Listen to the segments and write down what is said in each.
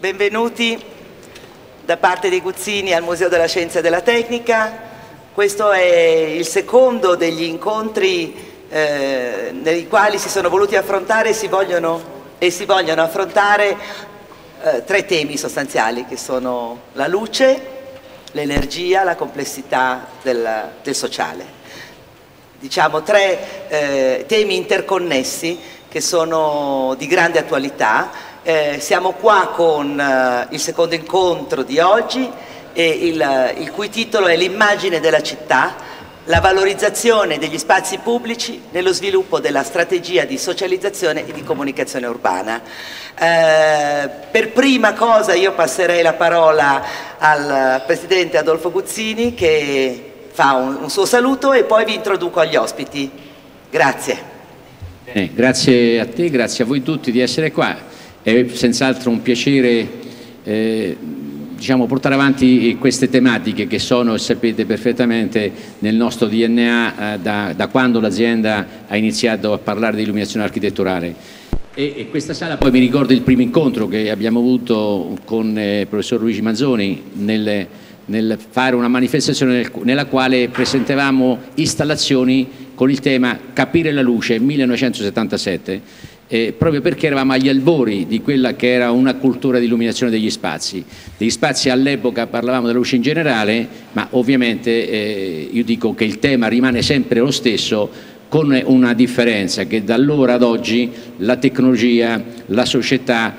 benvenuti da parte dei Guzzini al Museo della Scienza e della Tecnica. Questo è il secondo degli incontri nei quali si sono voluti affrontare e si vogliono affrontare tre temi sostanziali, che sono la luce, l'energia, la complessità del sociale. Diciamo tre temi interconnessi che sono di grande attualità. Siamo qua con il secondo incontro di oggi, il cui titolo è L'immagine della città, la valorizzazione degli spazi pubblici nello sviluppo della strategia di socializzazione e di comunicazione urbana. Per prima cosa io passerei la parola al Presidente Adolfo Guzzini, che fa un suo saluto, e poi vi introduco agli ospiti. Grazie. Grazie a te, grazie a voi tutti di essere qua. È senz'altro un piacere portare avanti queste tematiche che sono, sapete perfettamente, nel nostro DNA da quando l'azienda ha iniziato a parlare di illuminazione architetturale. E questa sala, poi mi ricordo il primo incontro che abbiamo avuto con il professor Luigi Manzoni nel fare una manifestazione nella quale presentavamo installazioni con il tema Capire la luce 1977. Proprio perché eravamo agli albori di quella che era una cultura di illuminazione degli spazi. Degli spazi all'epoca parlavamo della luce in generale, ma ovviamente io dico che il tema rimane sempre lo stesso, con una differenza, che da allora ad oggi la tecnologia, la società,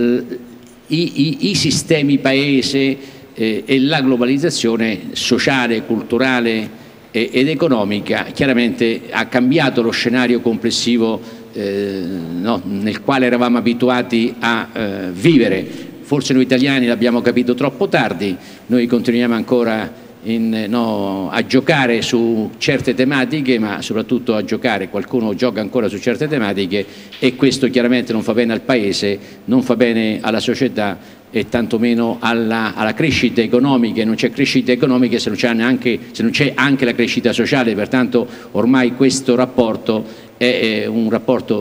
i sistemi paese e la globalizzazione sociale, culturale ed economica chiaramente ha cambiato lo scenario complessivo nel quale eravamo abituati a vivere. Forse noi italiani l'abbiamo capito troppo tardi, noi continuiamo ancora a giocare su certe tematiche, ma soprattutto a giocare, qualcuno gioca ancora su certe tematiche, e questo chiaramente non fa bene al Paese, non fa bene alla società e tantomeno alla crescita economica. E non c'è crescita economica se non c'è anche la crescita sociale. Pertanto ormai questo rapporto è un rapporto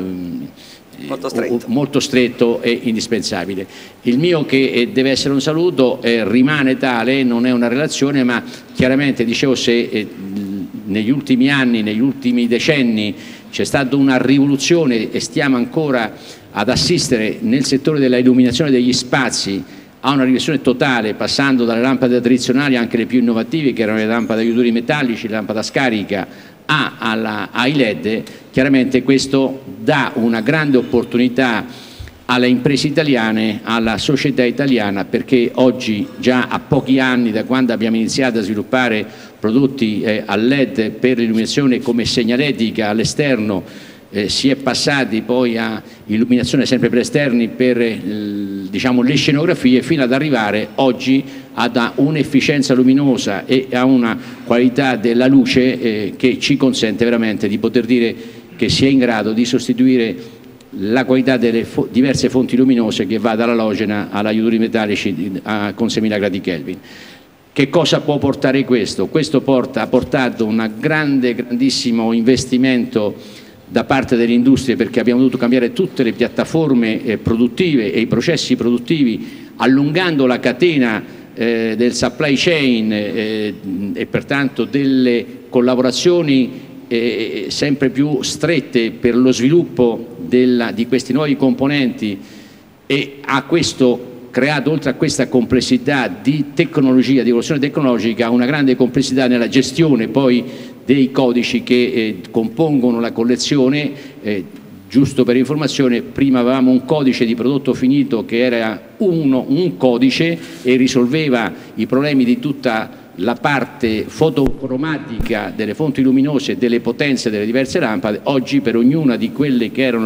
molto stretto e indispensabile. Il mio, che deve essere un saluto, rimane tale, non è una relazione, ma chiaramente dicevo, se negli ultimi anni, negli ultimi decenni c'è stata una rivoluzione e stiamo ancora ad assistere nel settore della illuminazione degli spazi a una rivoluzione totale, passando dalle lampade tradizionali, anche le più innovative, che erano le lampade a chiuduri metallici, la lampada a scarica, ai LED. Chiaramente questo dà una grande opportunità alle imprese italiane, alla società italiana, perché oggi, già a pochi anni da quando abbiamo iniziato a sviluppare prodotti a LED per l'illuminazione come segnaletica all'esterno, si è passati poi a illuminazione sempre per esterni per le scenografie, fino ad arrivare oggi ad un'efficienza luminosa e a una qualità della luce che ci consente veramente di poter dire che si è in grado di sostituire la qualità delle diverse fonti luminose, che va dall'alogena agli chiuduri metallici con 6000 gradi Kelvin. Che cosa può portare questo? Questo ha portato un grandissimo investimento da parte delle industrie, perché abbiamo dovuto cambiare tutte le piattaforme produttive e i processi produttivi, allungando la catena del supply chain e pertanto delle collaborazioni sempre più strette per lo sviluppo di questi nuovi componenti, e ha questo creato, oltre a questa complessità di tecnologia, di evoluzione tecnologica, una grande complessità nella gestione poi dei codici che compongono la collezione. Giusto per informazione, prima avevamo un codice di prodotto finito che era un codice e risolveva i problemi di tutta la parte fotocromatica delle fonti luminose e delle potenze delle diverse lampade. Oggi, per ognuna di quelle che erano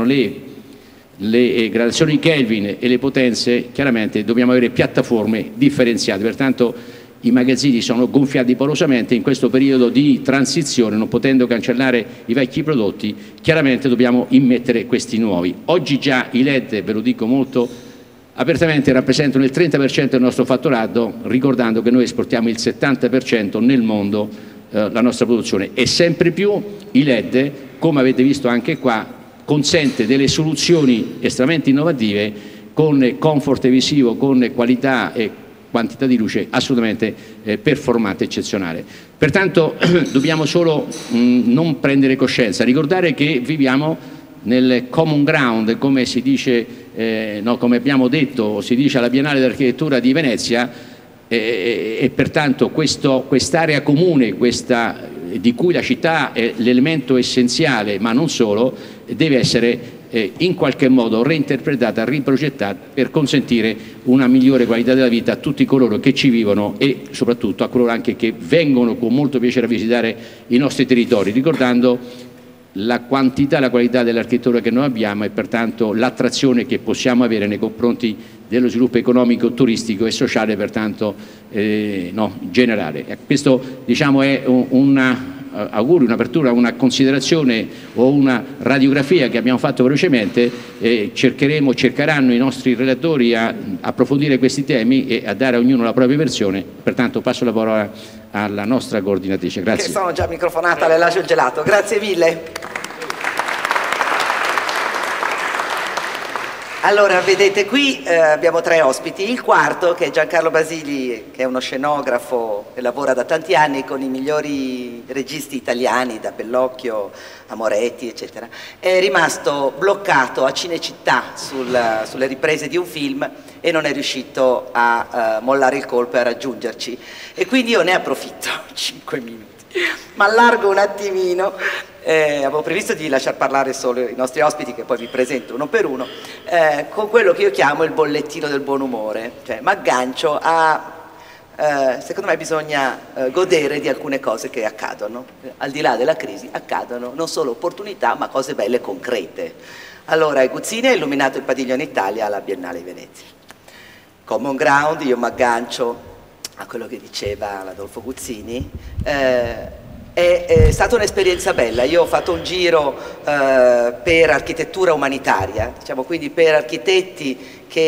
le gradazioni Kelvin e le potenze, chiaramente dobbiamo avere piattaforme differenziate. Pertanto i magazzini sono gonfiati porosamente in questo periodo di transizione, non potendo cancellare i vecchi prodotti. Chiaramente dobbiamo immettere questi nuovi. Oggi già i LED, ve lo dico molto apertamente, rappresentano il 30% del nostro fatturato, ricordando che noi esportiamo il 70% nel mondo la nostra produzione, e sempre più i LED, come avete visto anche qua, consente delle soluzioni estremamente innovative con comfort visivo, con qualità e quantità di luce assolutamente performante, eccezionale. Pertanto dobbiamo solo non prendere coscienza, ricordare che viviamo nel common ground, come si dice, no, come abbiamo detto, si dice alla Biennale d'Architettura di Venezia, e pertanto quest'area comune, di cui la città è l'elemento essenziale, ma non solo, deve essere in qualche modo reinterpretata, riprogettata per consentire una migliore qualità della vita a tutti coloro che ci vivono e soprattutto a coloro anche che vengono con molto piacere a visitare i nostri territori, ricordando la quantità e la qualità dell'architettura che noi abbiamo e pertanto l'attrazione che possiamo avere nei confronti dello sviluppo economico, turistico e sociale, pertanto generale. Questo, diciamo, è un augurio, un'apertura, una considerazione o una radiografia che abbiamo fatto velocemente. Cercheranno i nostri relatori a approfondire questi temi e a dare a ognuno la propria versione. Pertanto passo la parola alla nostra coordinatrice. Grazie. Che sono già microfonata, le lascio il gelato. Grazie mille. Allora, vedete, qui abbiamo 3 ospiti. Il quarto, che è Giancarlo Basili, che è uno scenografo e lavora da tanti anni con i migliori registi italiani, da Bellocchio a Moretti, eccetera, è rimasto bloccato a Cinecittà sulle riprese di un film e non è riuscito a mollare il colpo e a raggiungerci. E quindi io ne approfitto, 5 minuti, ma allargo un attimino. Avevo previsto di lasciar parlare solo i nostri ospiti, che poi vi presento uno per uno, con quello che io chiamo il bollettino del buon umore, cioè mi aggancio a secondo me bisogna godere di alcune cose che accadono, al di là della crisi accadono non solo opportunità ma cose belle concrete. Allora Guzzini ha illuminato il Padiglione Italia alla Biennale di Venezia. Common ground, io mi aggancio a quello che diceva Adolfo Guzzini. È stata un'esperienza bella. Io ho fatto un giro per architettura umanitaria, diciamo, quindi per architetti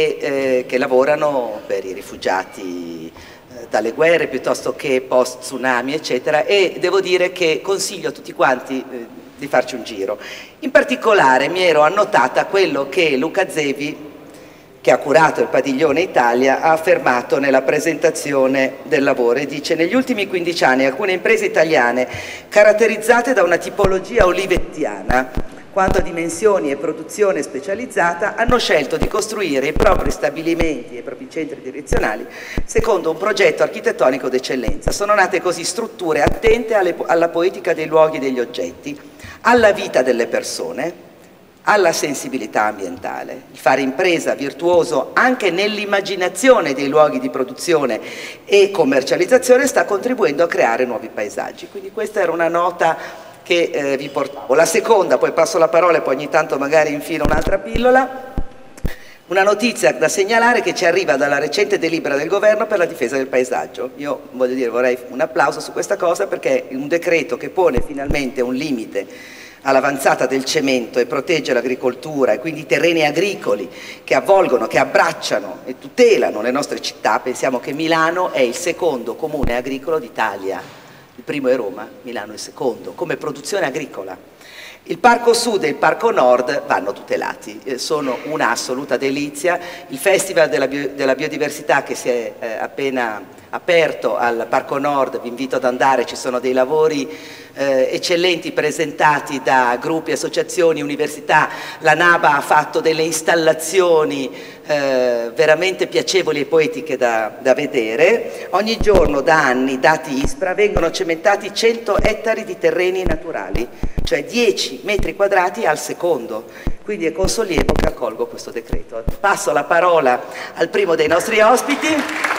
che lavorano per i rifugiati dalle guerre piuttosto che post tsunami, eccetera, e devo dire che consiglio a tutti quanti di farci un giro. In particolare mi ero annotata quello che Luca Zevi, che ha curato il Padiglione Italia, ha affermato nella presentazione del lavoro, e dice: negli ultimi 15 anni alcune imprese italiane caratterizzate da una tipologia olivettiana quanto a dimensioni e produzione specializzata hanno scelto di costruire i propri stabilimenti e i propri centri direzionali secondo un progetto architettonico d'eccellenza. Sono nate così strutture attente alla poetica dei luoghi e degli oggetti, alla vita delle persone, alla sensibilità ambientale. Il fare impresa virtuoso anche nell'immaginazione dei luoghi di produzione e commercializzazione sta contribuendo a creare nuovi paesaggi. Quindi questa era una nota che vi portavo. La seconda, poi passo la parola e poi ogni tanto magari infilo un'altra pillola. Una notizia da segnalare che ci arriva dalla recente delibera del governo per la difesa del paesaggio. Io voglio dire, vorrei un applauso su questa cosa, perché è un decreto che pone finalmente un limite all'avanzata del cemento e protegge l'agricoltura e quindi i terreni agricoli che avvolgono, che abbracciano e tutelano le nostre città. Pensiamo che Milano è il secondo comune agricolo d'Italia, il primo è Roma, Milano è il secondo, come produzione agricola. Il Parco Sud e il Parco Nord vanno tutelati, sono un'assoluta delizia. Il Festival della Biodiversità che si è appena aperto al Parco Nord, vi invito ad andare, ci sono dei lavori eccellenti presentati da gruppi, associazioni, università. La NABA ha fatto delle installazioni veramente piacevoli e poetiche da vedere. Ogni giorno da anni, dati ISPRA, vengono cementati 100 ettari di terreni naturali, cioè 10 metri quadrati al secondo. Quindi è con sollievo che accolgo questo decreto. Passo la parola al primo dei nostri ospiti,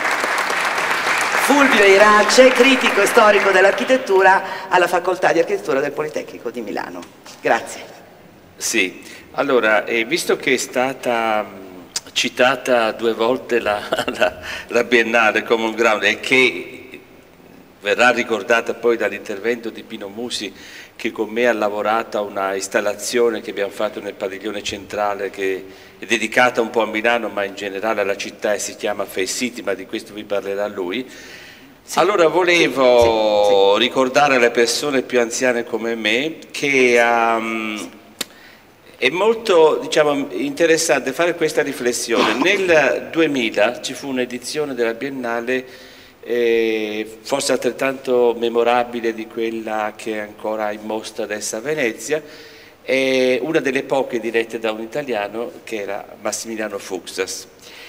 Fulvio Irace, critico e storico dell'architettura alla Facoltà di Architettura del Politecnico di Milano. Grazie. Sì, allora, visto che è stata citata 2 volte la Biennale Common Ground e che verrà ricordata poi dall'intervento di Pino Musi, che con me ha lavorato a una installazione che abbiamo fatto nel padiglione centrale, che è dedicata un po' a Milano ma in generale alla città, e si chiama Face City, ma di questo vi parlerà lui. Sì. Allora volevo ricordare alle persone più anziane come me che È molto, diciamo, interessante fare questa riflessione. Nel 2000 ci fu un'edizione della Biennale forse altrettanto memorabile di quella che è ancora in mostra adesso a Venezia, una delle poche dirette da un italiano che era Massimiliano Fuksas.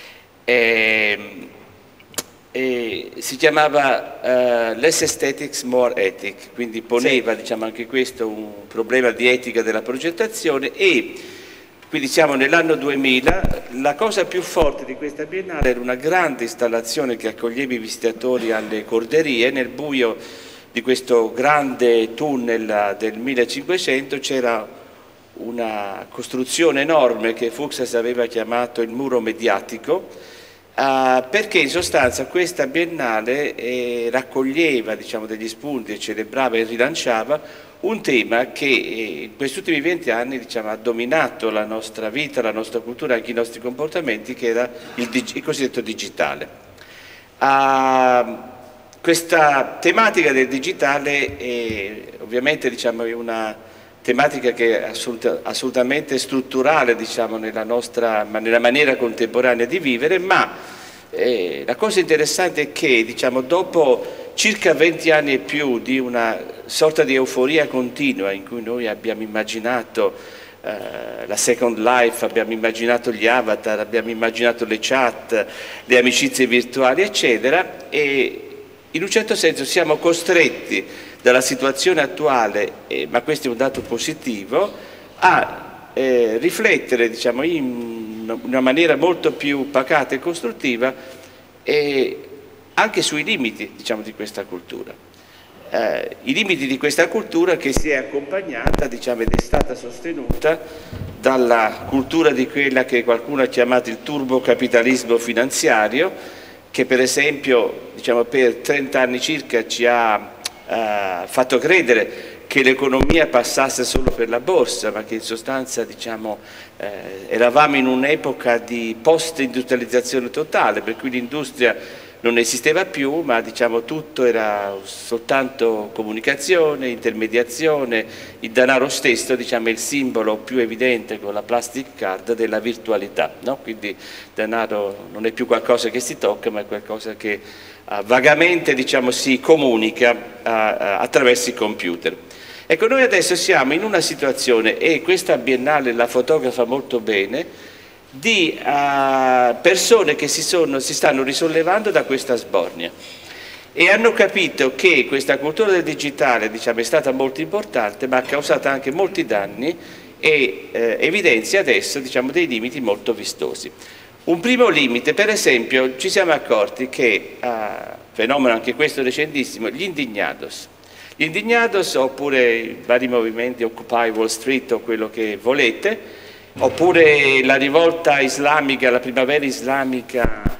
Si chiamava Less Aesthetics, More Ethic, quindi poneva, diciamo, anche questo un problema di etica della progettazione, e quindi siamo nell'anno 2000. La cosa più forte di questa Biennale era una grande installazione che accoglieva i visitatori alle corderie. Nel buio di questo grande tunnel del 1500 c'era una costruzione enorme che Fuksas aveva chiamato il muro mediatico, perché in sostanza questa Biennale raccoglieva, diciamo, degli spunti e celebrava e rilanciava un tema che in questi ultimi 20 anni, diciamo, ha dominato la nostra vita, la nostra cultura, anche i nostri comportamenti, che era il cosiddetto digitale. Questa tematica del digitale ovviamente, diciamo, è una tematica che è assolutamente strutturale, diciamo, nella maniera contemporanea di vivere, ma la cosa interessante è che, diciamo, dopo circa 20 anni e più di una sorta di euforia continua in cui noi abbiamo immaginato la Second Life, abbiamo immaginato gli avatar, abbiamo immaginato le chat, le amicizie virtuali, eccetera, e in un certo senso siamo costretti dalla situazione attuale, ma questo è un dato positivo, a riflettere, diciamo, in una maniera molto più pacata e costruttiva anche sui limiti, diciamo, di questa cultura. I limiti di questa cultura che si è accompagnata, diciamo, ed è stata sostenuta dalla cultura di quella che qualcuno ha chiamato il turbocapitalismo finanziario, che per esempio, diciamo, per 30 anni circa ci ha fatto credere che l'economia passasse solo per la borsa, ma che in sostanza, diciamo, eravamo in un'epoca di post-industrializzazione totale, per cui l'industria non esisteva più, ma, diciamo, tutto era soltanto comunicazione, intermediazione, il denaro stesso, diciamo, è il simbolo più evidente con la plastic card della virtualità, no? Quindi il denaro non è più qualcosa che si tocca, ma è qualcosa che vagamente, diciamo, si comunica attraverso i computer. Ecco, noi adesso siamo in una situazione, e questa Biennale la fotografa molto bene, di persone che si stanno risollevando da questa sbornia e hanno capito che questa cultura del digitale, diciamo, è stata molto importante, ma ha causato anche molti danni e evidenzia adesso, diciamo, dei limiti molto vistosi. Un primo limite, per esempio, ci siamo accorti che, fenomeno anche questo recentissimo, gli indignados, oppure i vari movimenti Occupy Wall Street o quello che volete, oppure la rivolta islamica, la primavera islamica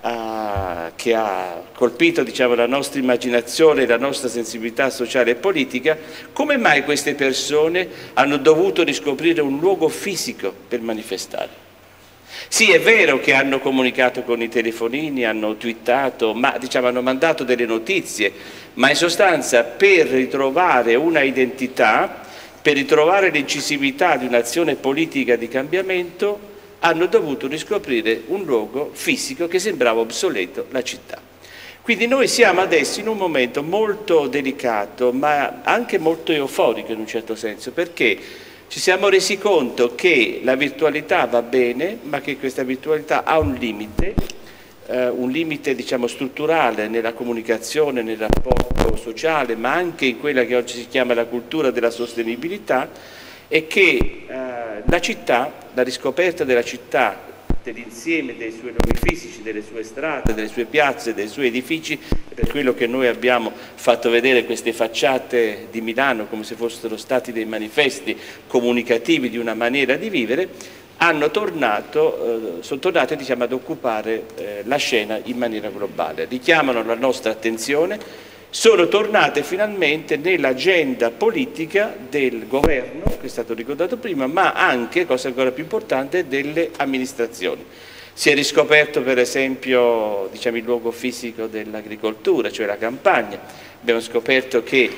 che ha colpito, diciamo, la nostra immaginazione, la nostra sensibilità sociale e politica. Come mai queste persone hanno dovuto riscoprire un luogo fisico per manifestare? Sì, è vero che hanno comunicato con i telefonini, hanno twittato, ma, diciamo, hanno mandato delle notizie, ma in sostanza per ritrovare una identità, per ritrovare l'incisività di un'azione politica di cambiamento, hanno dovuto riscoprire un luogo fisico che sembrava obsoleto, la città. Quindi noi siamo adesso in un momento molto delicato, ma anche molto euforico in un certo senso, perché ci siamo resi conto che la virtualità va bene, ma che questa virtualità ha un limite, diciamo, strutturale nella comunicazione, nel rapporto sociale, ma anche in quella che oggi si chiama la cultura della sostenibilità, e che la città, la riscoperta della città, dell'insieme dei suoi luoghi fisici, delle sue strade, delle sue piazze, dei suoi edifici, per quello che noi abbiamo fatto vedere queste facciate di Milano come se fossero stati dei manifesti comunicativi di una maniera di vivere, sono tornate, diciamo, ad occupare la scena in maniera globale, richiamano la nostra attenzione, sono tornate finalmente nell'agenda politica del governo, che è stato ricordato prima, ma anche, cosa ancora più importante, delle amministrazioni. Si è riscoperto per esempio, diciamo, il luogo fisico dell'agricoltura, cioè la campagna. Abbiamo scoperto che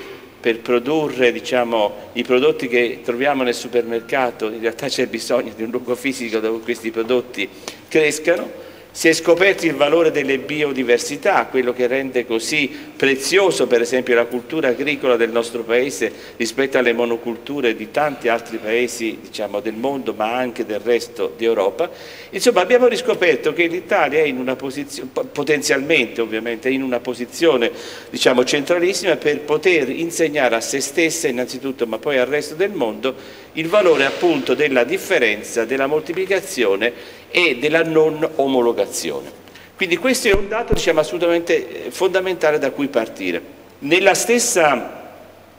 per produrre, diciamo, i prodotti che troviamo nel supermercato, in realtà c'è bisogno di un luogo fisico dove questi prodotti crescano. Si è scoperto il valore delle biodiversità, quello che rende così prezioso per esempio la cultura agricola del nostro paese rispetto alle monoculture di tanti altri paesi, diciamo, del mondo, ma anche del resto d'Europa. Insomma, abbiamo riscoperto che l'Italia è in una posizione, potenzialmente ovviamente, in una posizione, diciamo, centralissima per poter insegnare a se stessa innanzitutto, ma poi al resto del mondo, il valore appunto della differenza, della moltiplicazione e della non omologazione. Quindi questo è un dato, diciamo, assolutamente fondamentale da cui partire. Nella stessa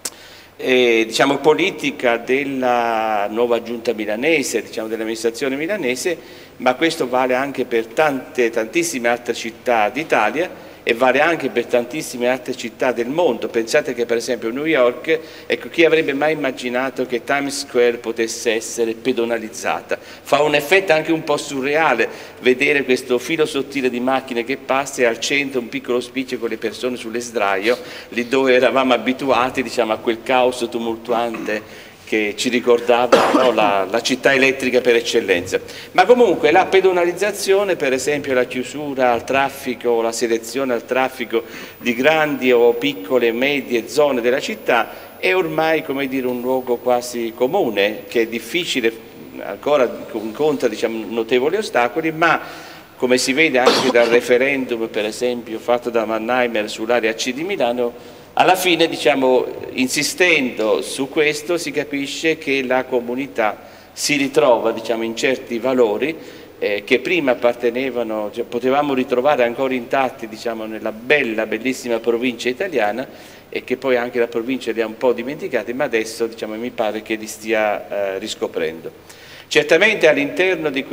diciamo, politica della nuova giunta milanese, diciamo, dell'amministrazione milanese, ma questo vale anche per tantissime altre città d'Italia e vale anche per tantissime altre città del mondo. Pensate che per esempio New York, ecco, chi avrebbe mai immaginato che Times Square potesse essere pedonalizzata? Fa un effetto anche un po' surreale vedere questo filo sottile di macchine che passa e al centro un piccolo spicchio con le persone sulle sdraio, lì dove eravamo abituati, diciamo, a quel caos tumultuante che ci ricordava, no, la città elettrica per eccellenza. Ma comunque la pedonalizzazione, per esempio la chiusura al traffico, la selezione al traffico di grandi o piccole e medie zone della città è ormai, come dire, un luogo quasi comune, che è difficile, ancora incontra, diciamo, notevoli ostacoli, ma come si vede anche dal referendum, per esempio, fatto da Mannheimer sull'area C di Milano, alla fine, diciamo, insistendo su questo, si capisce che la comunità si ritrova, diciamo, in certi valori che prima appartenevano, cioè, potevamo ritrovare ancora intatti, diciamo, nella bellissima provincia italiana e che poi anche la provincia li ha un po' dimenticati, ma adesso, diciamo, mi pare che li stia riscoprendo. Certamente all'interno di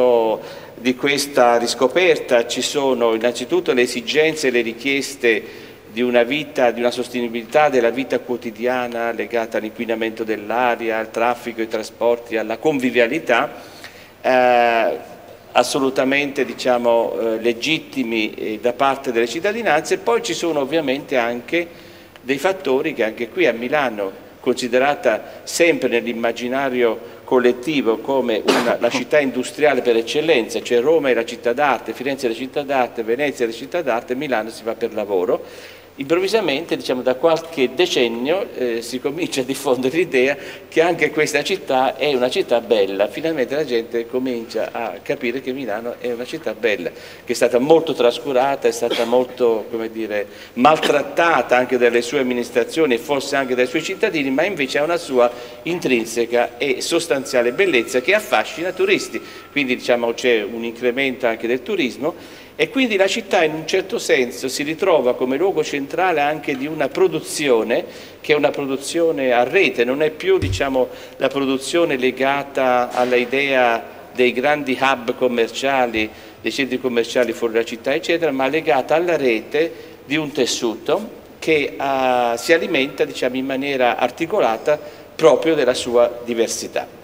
questa riscoperta ci sono innanzitutto le esigenze e le richieste di una vita, di una sostenibilità della vita quotidiana legata all'inquinamento dell'aria, al traffico, ai trasporti, alla convivialità, assolutamente, diciamo, legittimi da parte delle cittadinanze. Poi ci sono ovviamente anche dei fattori che anche qui a Milano, considerata sempre nell'immaginario collettivo come la città industriale per eccellenza, cioè Roma è la città d'arte, Firenze è la città d'arte, Venezia è la città d'arte, Milano si va per lavoro. Improvvisamente, diciamo, da qualche decennio si comincia a diffondere l'idea che anche questa città è una città bella. Finalmente la gente comincia a capire che Milano è una città bella, che è stata molto trascurata, è stata molto, come dire, maltrattata anche dalle sue amministrazioni e forse anche dai suoi cittadini, ma invece ha una sua intrinseca e sostanziale bellezza che affascina turisti. Quindi, diciamo, c'è un incremento anche del turismo. E quindi la città in un certo senso si ritrova come luogo centrale anche di una produzione che è una produzione a rete, non è più, diciamo, la produzione legata all'idea dei grandi hub commerciali, dei centri commerciali fuori dalla città eccetera, ma legata alla rete di un tessuto che si alimenta, diciamo, in maniera articolata proprio della sua diversità.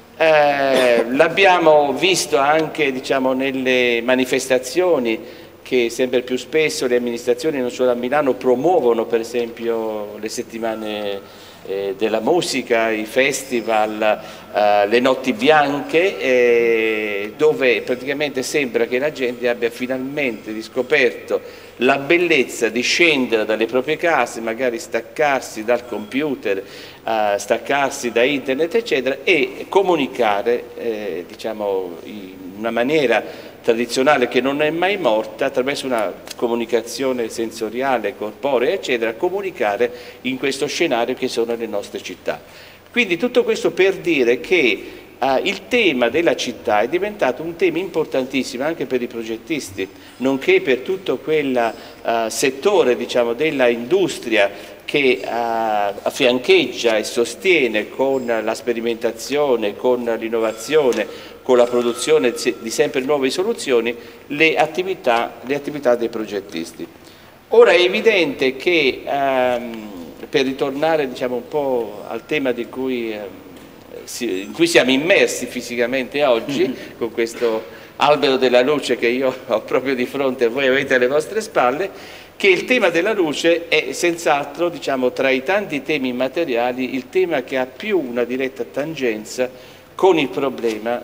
L'abbiamo visto anche, diciamo, nelle manifestazioni che sempre più spesso le amministrazioni non solo a Milano promuovono, per esempio le settimane della musica, i festival, le notti bianche, dove praticamente sembra che la gente abbia finalmente riscoperto la bellezza di scendere dalle proprie case, magari staccarsi dal computer, staccarsi da internet eccetera e comunicare diciamo in una maniera tradizionale che non è mai morta, attraverso una comunicazione sensoriale, corporea eccetera, comunicare in questo scenario che sono le nostre città. Quindi tutto questo per dire che il tema della città è diventato un tema importantissimo anche per i progettisti, nonché per tutto quel settore, diciamo, della industria che affiancheggia e sostiene con la sperimentazione, con l'innovazione, con la produzione di sempre nuove soluzioni le attività dei progettisti. Ora è evidente che per ritornare, diciamo, un po' al tema in cui siamo immersi fisicamente oggi, con questo albero della luce che io ho proprio di fronte e voi avete alle vostre spalle, che il tema della luce è senz'altro, diciamo, tra i tanti temi immateriali, il tema che ha più una diretta tangenza con il problema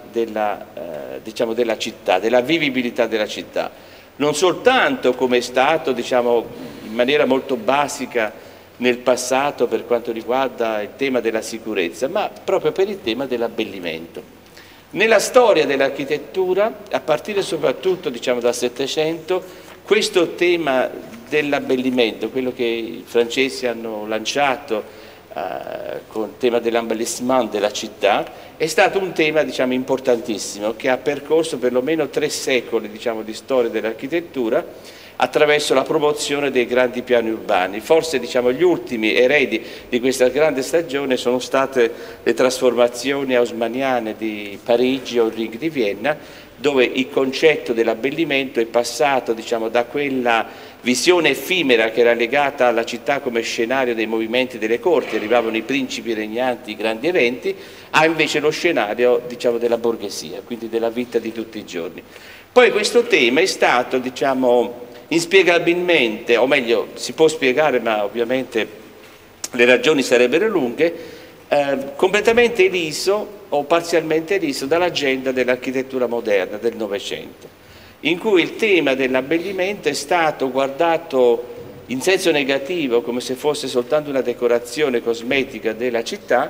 diciamo, della città, della vivibilità della città. Non soltanto come è stato, diciamo, in maniera molto basica nel passato per quanto riguarda il tema della sicurezza, ma proprio per il tema dell'abbellimento. Nella storia dell'architettura, a partire soprattutto, diciamo, dal Settecento, questo tema dell'abbellimento, quello che i francesi hanno lanciato con il tema dell'embellissement della città, è stato un tema, diciamo, importantissimo, che ha percorso perlomeno 3 secoli, diciamo, di storia dell'architettura attraverso la promozione dei grandi piani urbani. Forse, diciamo, gli ultimi eredi di questa grande stagione sono state le trasformazioni haussmanniane di Parigi o il Ring di Vienna, dove il concetto dell'abbellimento è passato, diciamo, da quella visione effimera che era legata alla città come scenario dei movimenti delle corti, arrivavano i principi regnanti, i grandi eventi, a invece lo scenario, diciamo, della borghesia, quindi della vita di tutti i giorni. Poi questo tema è stato, diciamo, inspiegabilmente, o meglio, si può spiegare, ma ovviamente le ragioni sarebbero lunghe, completamente eliso o parzialmente eliso dall'agenda dell'architettura moderna del Novecento, in cui il tema dell'abbellimento è stato guardato in senso negativo, come se fosse soltanto una decorazione cosmetica della città,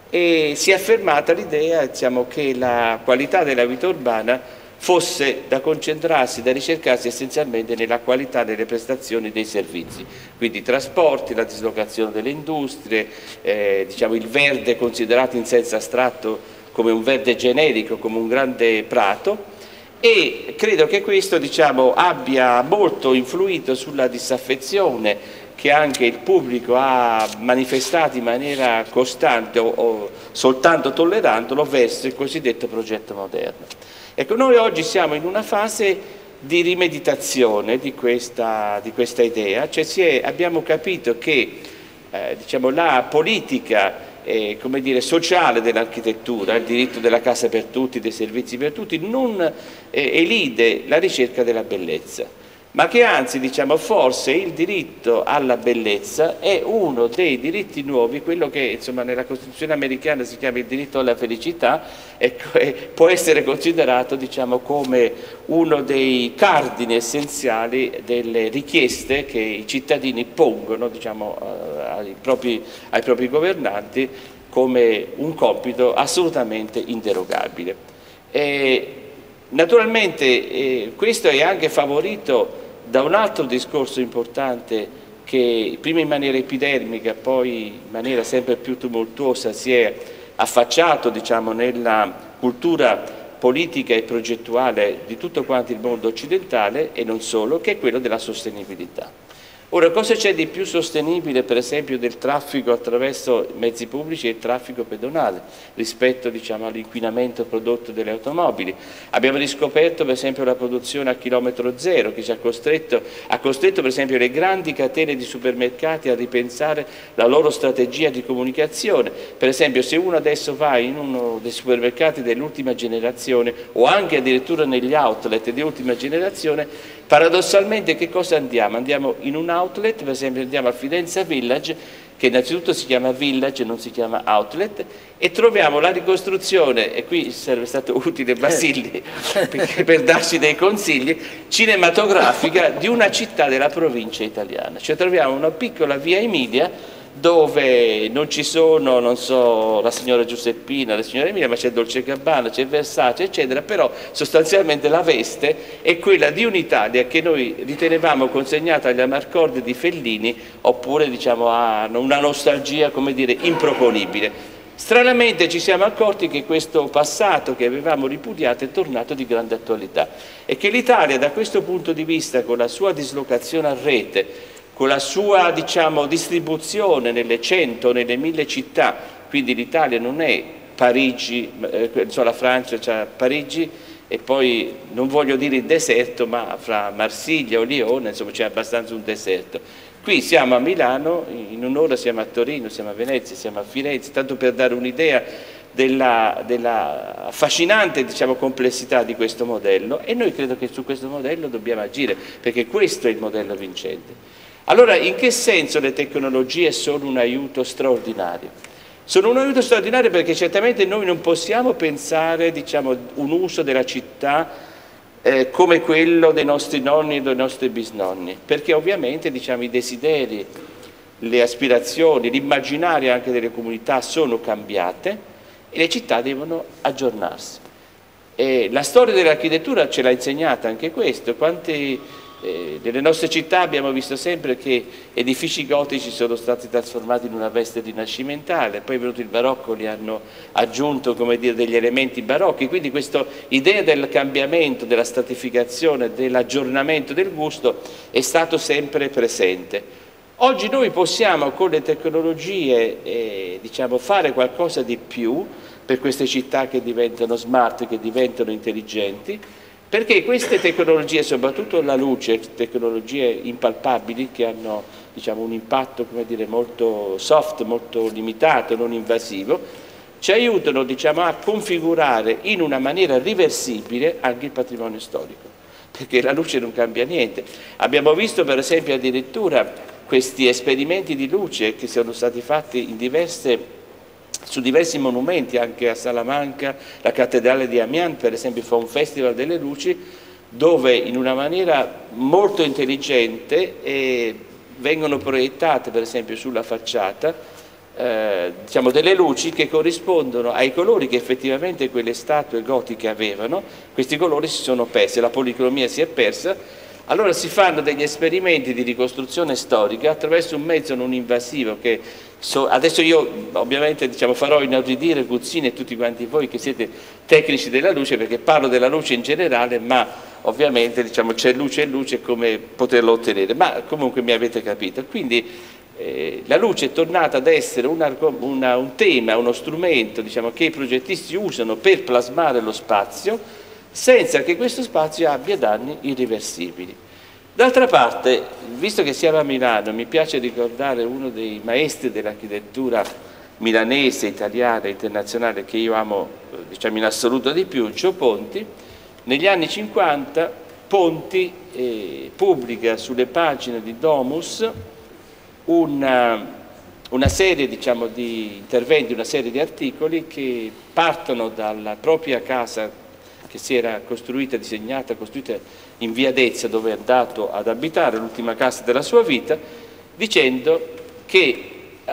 e si è affermata l'idea, diciamo, che la qualità della vita urbana fosse da concentrarsi, da ricercarsi essenzialmente nella qualità delle prestazioni dei servizi, quindi i trasporti, la dislocazione delle industrie, diciamo, il verde considerato in senso astratto come un verde generico, come un grande prato, e credo che questo, diciamo, abbia molto influito sulla disaffezione che anche il pubblico ha manifestato in maniera costante o soltanto tollerandolo verso il cosiddetto progetto moderno. Ecco, noi oggi siamo in una fase di rimeditazione di questa idea, cioè abbiamo capito che diciamo, la politica come dire, sociale dell'architettura, il diritto della casa per tutti, dei servizi per tutti, non elide la ricerca della bellezza, ma che anzi, diciamo, forse il diritto alla bellezza è uno dei diritti nuovi, quello che, insomma, nella Costituzione americana si chiama il diritto alla felicità, ecco, può essere considerato, diciamo, come uno dei cardini essenziali delle richieste che i cittadini pongono, diciamo, ai propri governanti come un compito assolutamente inderogabile. Naturalmente questo è anche favorito da un altro discorso importante che prima in maniera epidermica, poi in maniera sempre più tumultuosa si è affacciato, diciamo, nella cultura politica e progettuale di tutto quanto il mondo occidentale e non solo, che è quello della sostenibilità. Ora, cosa c'è di più sostenibile, per esempio, del traffico attraverso mezzi pubblici e il traffico pedonale rispetto, diciamo, all'inquinamento prodotto dalle automobili? Abbiamo riscoperto, per esempio, la produzione a chilometro zero che ci ha costretto, per esempio, le grandi catene di supermercati a ripensare la loro strategia di comunicazione. Per esempio, se uno adesso va in uno dei supermercati dell'ultima generazione o anche addirittura negli outlet di ultima generazione, paradossalmente che cosa andiamo? Andiamo in un outlet, per esempio andiamo a Fidenza Village, che innanzitutto si chiama Village, non si chiama outlet, e troviamo la ricostruzione, e qui sarebbe stato utile Basilli per darci dei consigli, cinematografica di una città della provincia italiana. Cioè troviamo una piccola via Emilia dove non ci sono, non so, la signora Giuseppina, la signora Emilia, ma c'è Dolce Gabbana, c'è Versace, eccetera, però sostanzialmente la veste è quella di un'Italia che noi ritenevamo consegnata agli amarcord di Fellini, oppure, diciamo, a una nostalgia, come dire, improponibile. Stranamente ci siamo accorti che questo passato che avevamo ripudiato è tornato di grande attualità e che l'Italia, da questo punto di vista, con la sua dislocazione a rete, con la sua, diciamo, distribuzione nelle 100, nelle 1000 città, quindi l'Italia non è Parigi, la Francia c'ha Parigi e poi non voglio dire il deserto, ma fra Marsiglia o Lione, insomma, c'è abbastanza un deserto. Qui siamo a Milano, in un'ora siamo a Torino, siamo a Venezia, siamo a Firenze, tanto per dare un'idea della affascinante, diciamo, complessità di questo modello, e noi credo che su questo modello dobbiamo agire, perché questo è il modello vincente. Allora, in che senso le tecnologie sono un aiuto straordinario? Sono un aiuto straordinario perché certamente noi non possiamo pensare, diciamo, un uso della città come quello dei nostri nonni e dei nostri bisnonni, perché ovviamente, diciamo, i desideri, le aspirazioni, l'immaginario anche delle comunità sono cambiate e le città devono aggiornarsi. E la storia dell'architettura ce l'ha insegnata anche questo. Nelle nostre città abbiamo visto sempre che edifici gotici sono stati trasformati in una veste rinascimentale, poi è venuto il barocco, li hanno aggiunto, come dire, degli elementi barocchi, quindi questa idea del cambiamento, della stratificazione, dell'aggiornamento del gusto è stato sempre presente. Oggi noi possiamo con le tecnologie diciamo, fare qualcosa di più per queste città che diventano smart, che diventano intelligenti, perché queste tecnologie, soprattutto la luce, tecnologie impalpabili che hanno, diciamo, un impatto, come dire, molto soft, molto limitato, non invasivo, ci aiutano, diciamo, a configurare in una maniera riversibile anche il patrimonio storico, perché la luce non cambia niente. Abbiamo visto per esempio addirittura questi esperimenti di luce che sono stati fatti su diversi monumenti, anche a Salamanca, la cattedrale di Amiens per esempio fa un festival delle luci dove in una maniera molto intelligente vengono proiettate per esempio sulla facciata diciamo delle luci che corrispondono ai colori che effettivamente quelle statue gotiche avevano. Questi colori si sono persi, la policromia si è persa. Allora si fanno degli esperimenti di ricostruzione storica attraverso un mezzo non invasivo che adesso io ovviamente, diciamo, farò inorridire Guzzini e tutti quanti voi che siete tecnici della luce, perché parlo della luce in generale, ma ovviamente, diciamo, c'è luce e luce come poterlo ottenere, ma comunque mi avete capito. Quindi la luce è tornata ad essere un tema, uno strumento, diciamo, che i progettisti usano per plasmare lo spazio senza che questo spazio abbia danni irreversibili. D'altra parte, visto che siamo a Milano, mi piace ricordare uno dei maestri dell'architettura milanese, italiana e internazionale che io amo, diciamo, in assoluto di più, Gio Ponti. Negli anni 50 Ponti pubblica sulle pagine di Domus una serie, diciamo, di interventi, una serie di articoli che partono dalla propria casa che si era costruita, disegnata, costruita in via Dezza, dove è andato ad abitare, l'ultima casa della sua vita, dicendo che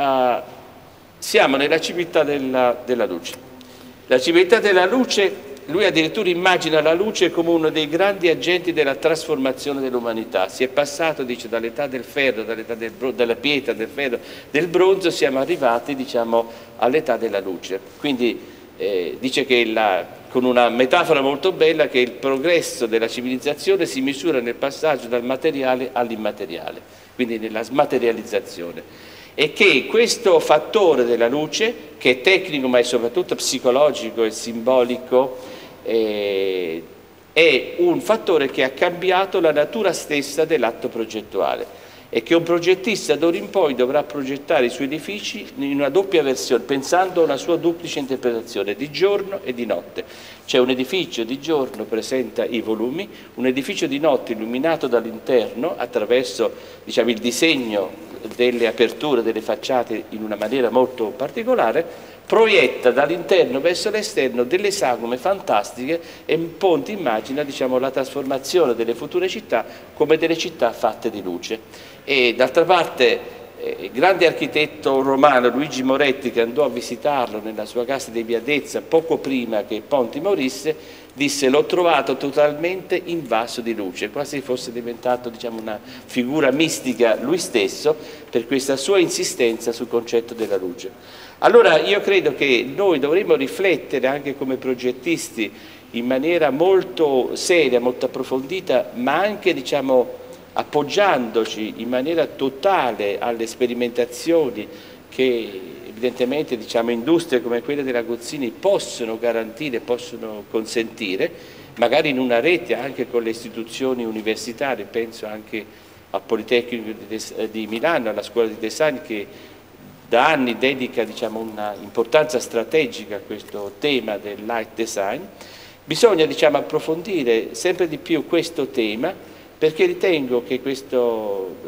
siamo nella civiltà della luce. La civiltà della luce, lui addirittura immagina la luce come uno dei grandi agenti della trasformazione dell'umanità. Si è passato, dice, dall'età del ferro, dall'età della pietra, del ferro, del bronzo, siamo arrivati, diciamo, all'età della luce. Quindi dice che con una metafora molto bella, che il progresso della civilizzazione si misura nel passaggio dal materiale all'immateriale, quindi nella smaterializzazione, e che questo fattore della luce, che è tecnico ma è soprattutto psicologico e simbolico, è un fattore che ha cambiato la natura stessa dell'atto progettuale, e che un progettista d'ora in poi dovrà progettare i suoi edifici in una doppia versione, pensando a una sua duplice interpretazione, di giorno e di notte. Cioè un edificio di giorno presenta i volumi, un edificio di notte illuminato dall'interno attraverso, diciamo, il disegno delle aperture, delle facciate in una maniera molto particolare, proietta dall'interno verso l'esterno delle sagome fantastiche, e Ponti immagina, diciamo, la trasformazione delle future città come delle città fatte di luce. E d'altra parte il grande architetto romano Luigi Moretti, che andò a visitarlo nella sua casa di via Dezza poco prima che Ponti morisse, disse: l'ho trovato totalmente invaso di luce, quasi fosse diventato, diciamo, una figura mistica lui stesso per questa sua insistenza sul concetto della luce. Allora io credo che noi dovremmo riflettere anche come progettisti in maniera molto seria, molto approfondita, ma anche, diciamo, appoggiandoci in maniera totale alle sperimentazioni che evidentemente, diciamo, industrie come quelle della Guzzini possono garantire, possono consentire, magari in una rete anche con le istituzioni universitarie. Penso anche al Politecnico di Milano, alla scuola di design, che da anni dedica, diciamo, una importanza strategica a questo tema del light design. Bisogna, diciamo, approfondire sempre di più questo tema, perché ritengo che questo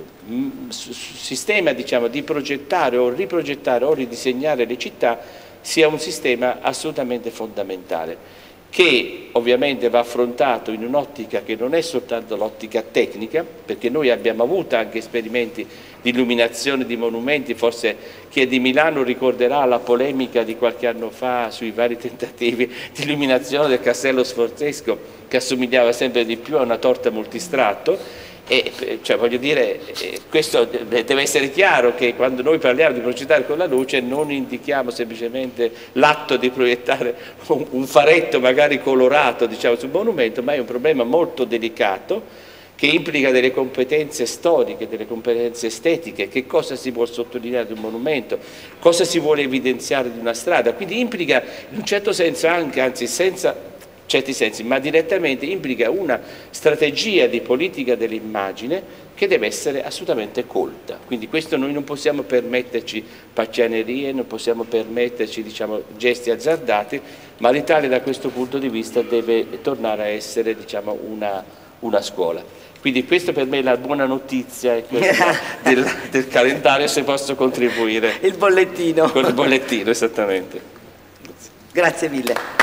sistema, diciamo, di progettare o riprogettare o ridisegnare le città sia un sistema assolutamente fondamentale, che ovviamente va affrontato in un'ottica che non è soltanto l'ottica tecnica, perché noi abbiamo avuto anche esperimenti di illuminazione di monumenti. Forse chi è di Milano ricorderà la polemica di qualche anno fa sui vari tentativi di illuminazione del Castello Sforzesco, che assomigliava sempre di più a una torta multistratto. E cioè, voglio dire, questo deve essere chiaro, che quando noi parliamo di progettare con la luce non indichiamo semplicemente l'atto di proiettare un faretto magari colorato, diciamo, sul monumento, ma è un problema molto delicato che implica delle competenze storiche, delle competenze estetiche. Che cosa si vuole sottolineare di un monumento, cosa si vuole evidenziare di una strada, quindi implica in un certo senso anche, anzi senza certi sensi, ma direttamente implica una strategia di politica dell'immagine che deve essere assolutamente colta. Quindi questo noi non possiamo permetterci paccianerie, non possiamo permetterci, diciamo, gesti azzardati, ma l'Italia da questo punto di vista deve tornare a essere, diciamo, una scuola. Quindi questa per me è la buona notizia del calendario, se posso contribuire. Il bollettino. Con il bollettino, esattamente. Grazie mille.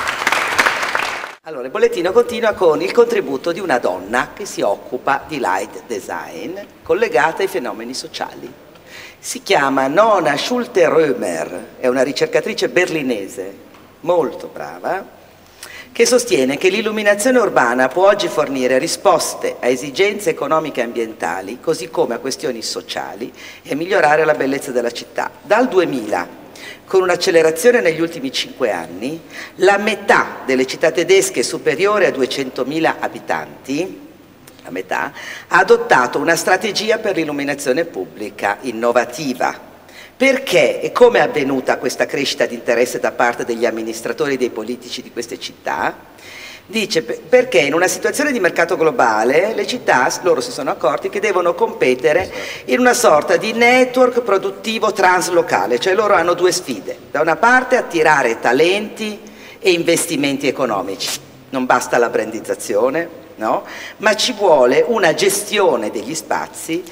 Allora, il bollettino continua con il contributo di una donna che si occupa di light design collegata ai fenomeni sociali. Si chiama Nona Schulte-Römer, è una ricercatrice berlinese molto brava, che sostiene che l'illuminazione urbana può oggi fornire risposte a esigenze economiche e ambientali, così come a questioni sociali, e migliorare la bellezza della città. Dal 2000, con un'accelerazione negli ultimi 5 anni, la metà delle città tedesche superiore a 200.000 abitanti, la metà, ha adottato una strategia per l'illuminazione pubblica innovativa. Perché e come è avvenuta questa crescita di interesse da parte degli amministratori e dei politici di queste città? Dice perché in una situazione di mercato globale le città, loro si sono accorti che devono competere in una sorta di network produttivo translocale, cioè loro hanno due sfide: da una parte attirare talenti e investimenti economici, non basta la brandizzazione, no? Ma ci vuole una gestione degli spazi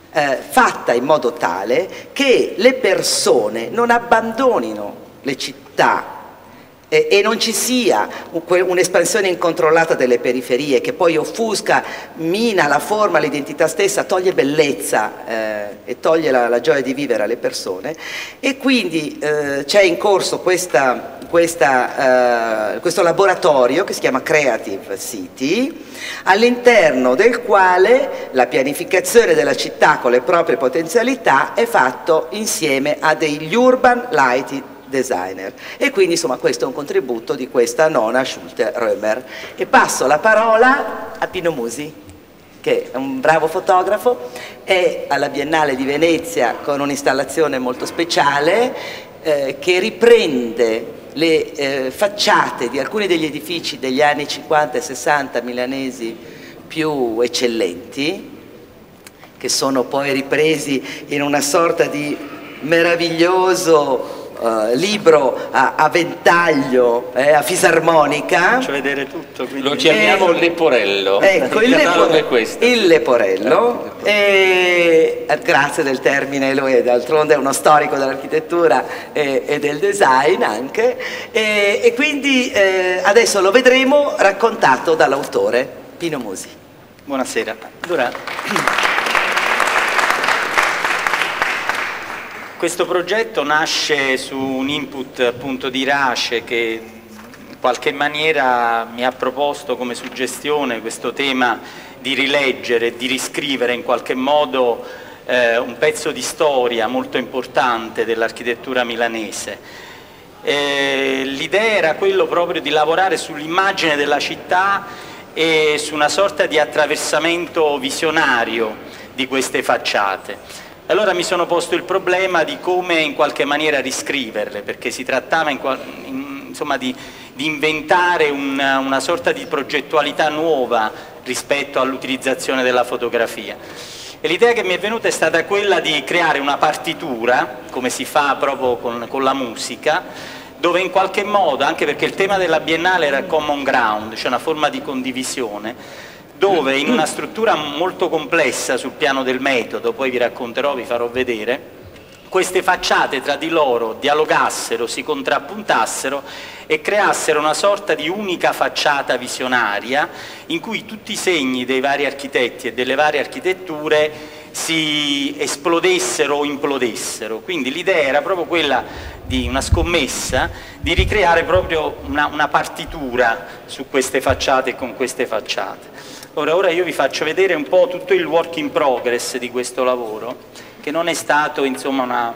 fatta in modo tale che le persone non abbandonino le città e non ci sia un'espansione incontrollata delle periferie che poi offusca, mina la forma, l'identità stessa, toglie bellezza e toglie la gioia di vivere alle persone. E quindi c'è in corso questo laboratorio che si chiama Creative City, all'interno del quale la pianificazione della città con le proprie potenzialità è fatto insieme a degli urban lighting designer. E quindi insomma questo è un contributo di questa Nona Schulte-Römer. E passo la parola a Pino Musi, che è un bravo fotografo, è alla Biennale di Venezia con un'installazione molto speciale che riprende le facciate di alcuni degli edifici degli anni 50 e 60 milanesi più eccellenti, che sono poi ripresi in una sorta di meraviglioso libro a ventaglio, a fisarmonica. Faccio vedere tutto. Lo chiamiamo Leporello. Ecco, il Leporello. Grazie del termine, lui d'altronde è uno storico dell'architettura e del design anche. E quindi adesso lo vedremo raccontato dall'autore Pino Musi. Buonasera. Allora, questo progetto nasce su un input appunto di Irace, che in qualche maniera mi ha proposto come suggestione questo tema di rileggere, di riscrivere in qualche modo un pezzo di storia molto importante dell'architettura milanese. L'idea era quello proprio di lavorare sull'immagine della città e su una sorta di attraversamento visionario di queste facciate. Allora mi sono posto il problema di come in qualche maniera riscriverle, perché si trattava insomma di inventare una sorta di progettualità nuova rispetto all'utilizzazione della fotografia. E l'idea che mi è venuta è stata quella di creare una partitura, come si fa proprio con la musica, dove in qualche modo, anche perché il tema della Biennale era common ground, cioè una forma di condivisione, dove in una struttura molto complessa sul piano del metodo, poi vi racconterò, vi farò vedere, queste facciate tra di loro dialogassero, si contrappuntassero e creassero una sorta di unica facciata visionaria in cui tutti i segni dei vari architetti e delle varie architetture si esplodessero o implodessero. Quindi l'idea era proprio quella di una scommessa, di ricreare proprio una partitura su queste facciate e con queste facciate. Ora io vi faccio vedere un po' tutto il work in progress di questo lavoro, che non è stato insomma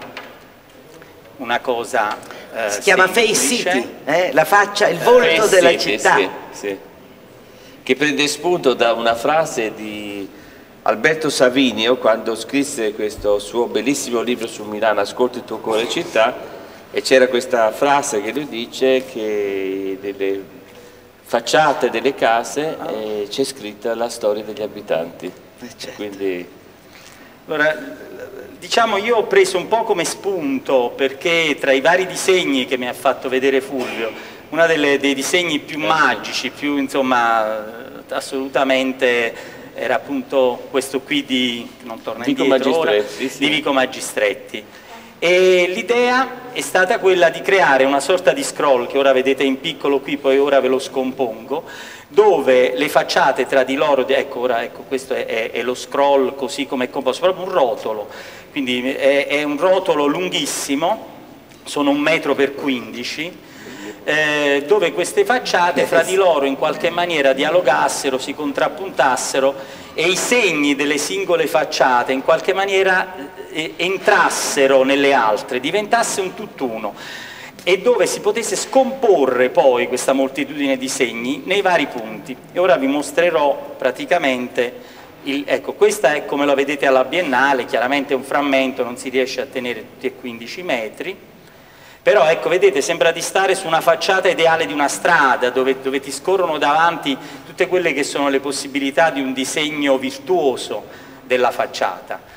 una cosa si chiama Face City, la faccia, il volto della città. Sì. Che prende spunto da una frase di Alberto Savinio quando scrisse questo suo bellissimo libro su Milano, Ascolta il tuo cuore città, e c'era questa frase che lui dice che delle facciate delle case c'è scritta la storia degli abitanti. Certo. Quindi... Allora, diciamo, io ho preso un po' come spunto, perché tra i vari disegni che mi ha fatto vedere Fulvio, uno dei disegni più magici, più insomma assolutamente, era appunto questo qui di, non torna indietro ora, di Vico Magistretti. E l'idea è stata quella di creare una sorta di scroll, che ora vedete in piccolo qui, poi ora ve lo scompongo, dove le facciate tra di loro, ecco questo è lo scroll così come è composto, proprio un rotolo, quindi è un rotolo lunghissimo, sono 1,15 m, dove queste facciate fra di loro in qualche maniera dialogassero, si contrappuntassero e i segni delle singole facciate in qualche maniera entrassero nelle altre, diventasse un tutt'uno, e dove si potesse scomporre poi questa moltitudine di segni nei vari punti. E ora vi mostrerò praticamente, ecco, questa è come la vedete alla Biennale, chiaramente è un frammento, non si riesce a tenere tutti e 15 metri, però ecco, vedete, sembra di stare su una facciata ideale di una strada, dove ti scorrono davanti tutte quelle che sono le possibilità di un disegno virtuoso della facciata.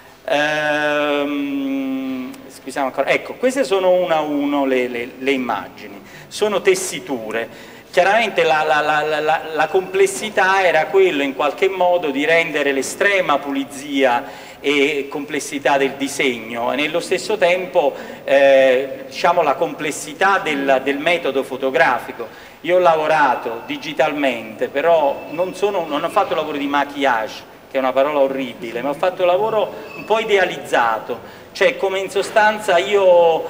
Scusiamo ancora. Ecco, queste sono una a uno le immagini, sono tessiture. Chiaramente la complessità era quello in qualche modo di rendere l'estrema pulizia e complessità del disegno e nello stesso tempo diciamo la complessità del metodo fotografico. Io ho lavorato digitalmente, però non ho fatto lavoro di maquillage, che è una parola orribile, ma ho fatto lavoro un po' idealizzato, cioè come in sostanza io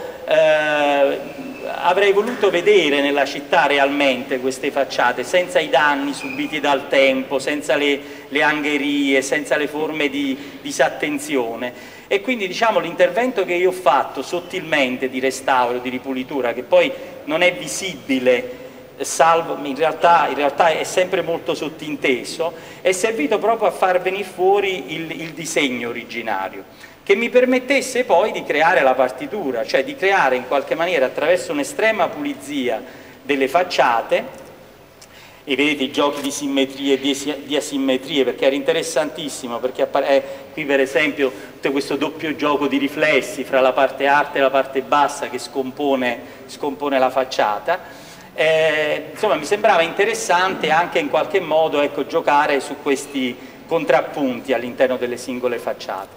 avrei voluto vedere nella città realmente queste facciate, senza i danni subiti dal tempo, senza le angherie, senza le forme di disattenzione. E quindi diciamo l'intervento che io ho fatto sottilmente di restauro, di ripulitura, che poi non è visibile, salvo, in realtà è sempre molto sottinteso, è servito proprio a far venire fuori il disegno originario, che mi permettesse poi di creare la partitura, cioè di creare in qualche maniera attraverso un'estrema pulizia delle facciate, e vedete i giochi di simmetrie e di asimmetrie, perché era interessantissimo, perché qui per esempio tutto questo doppio gioco di riflessi fra la parte alta e la parte bassa che scompone la facciata. Insomma, mi sembrava interessante anche in qualche modo, ecco, giocare su questi contrappunti all'interno delle singole facciate.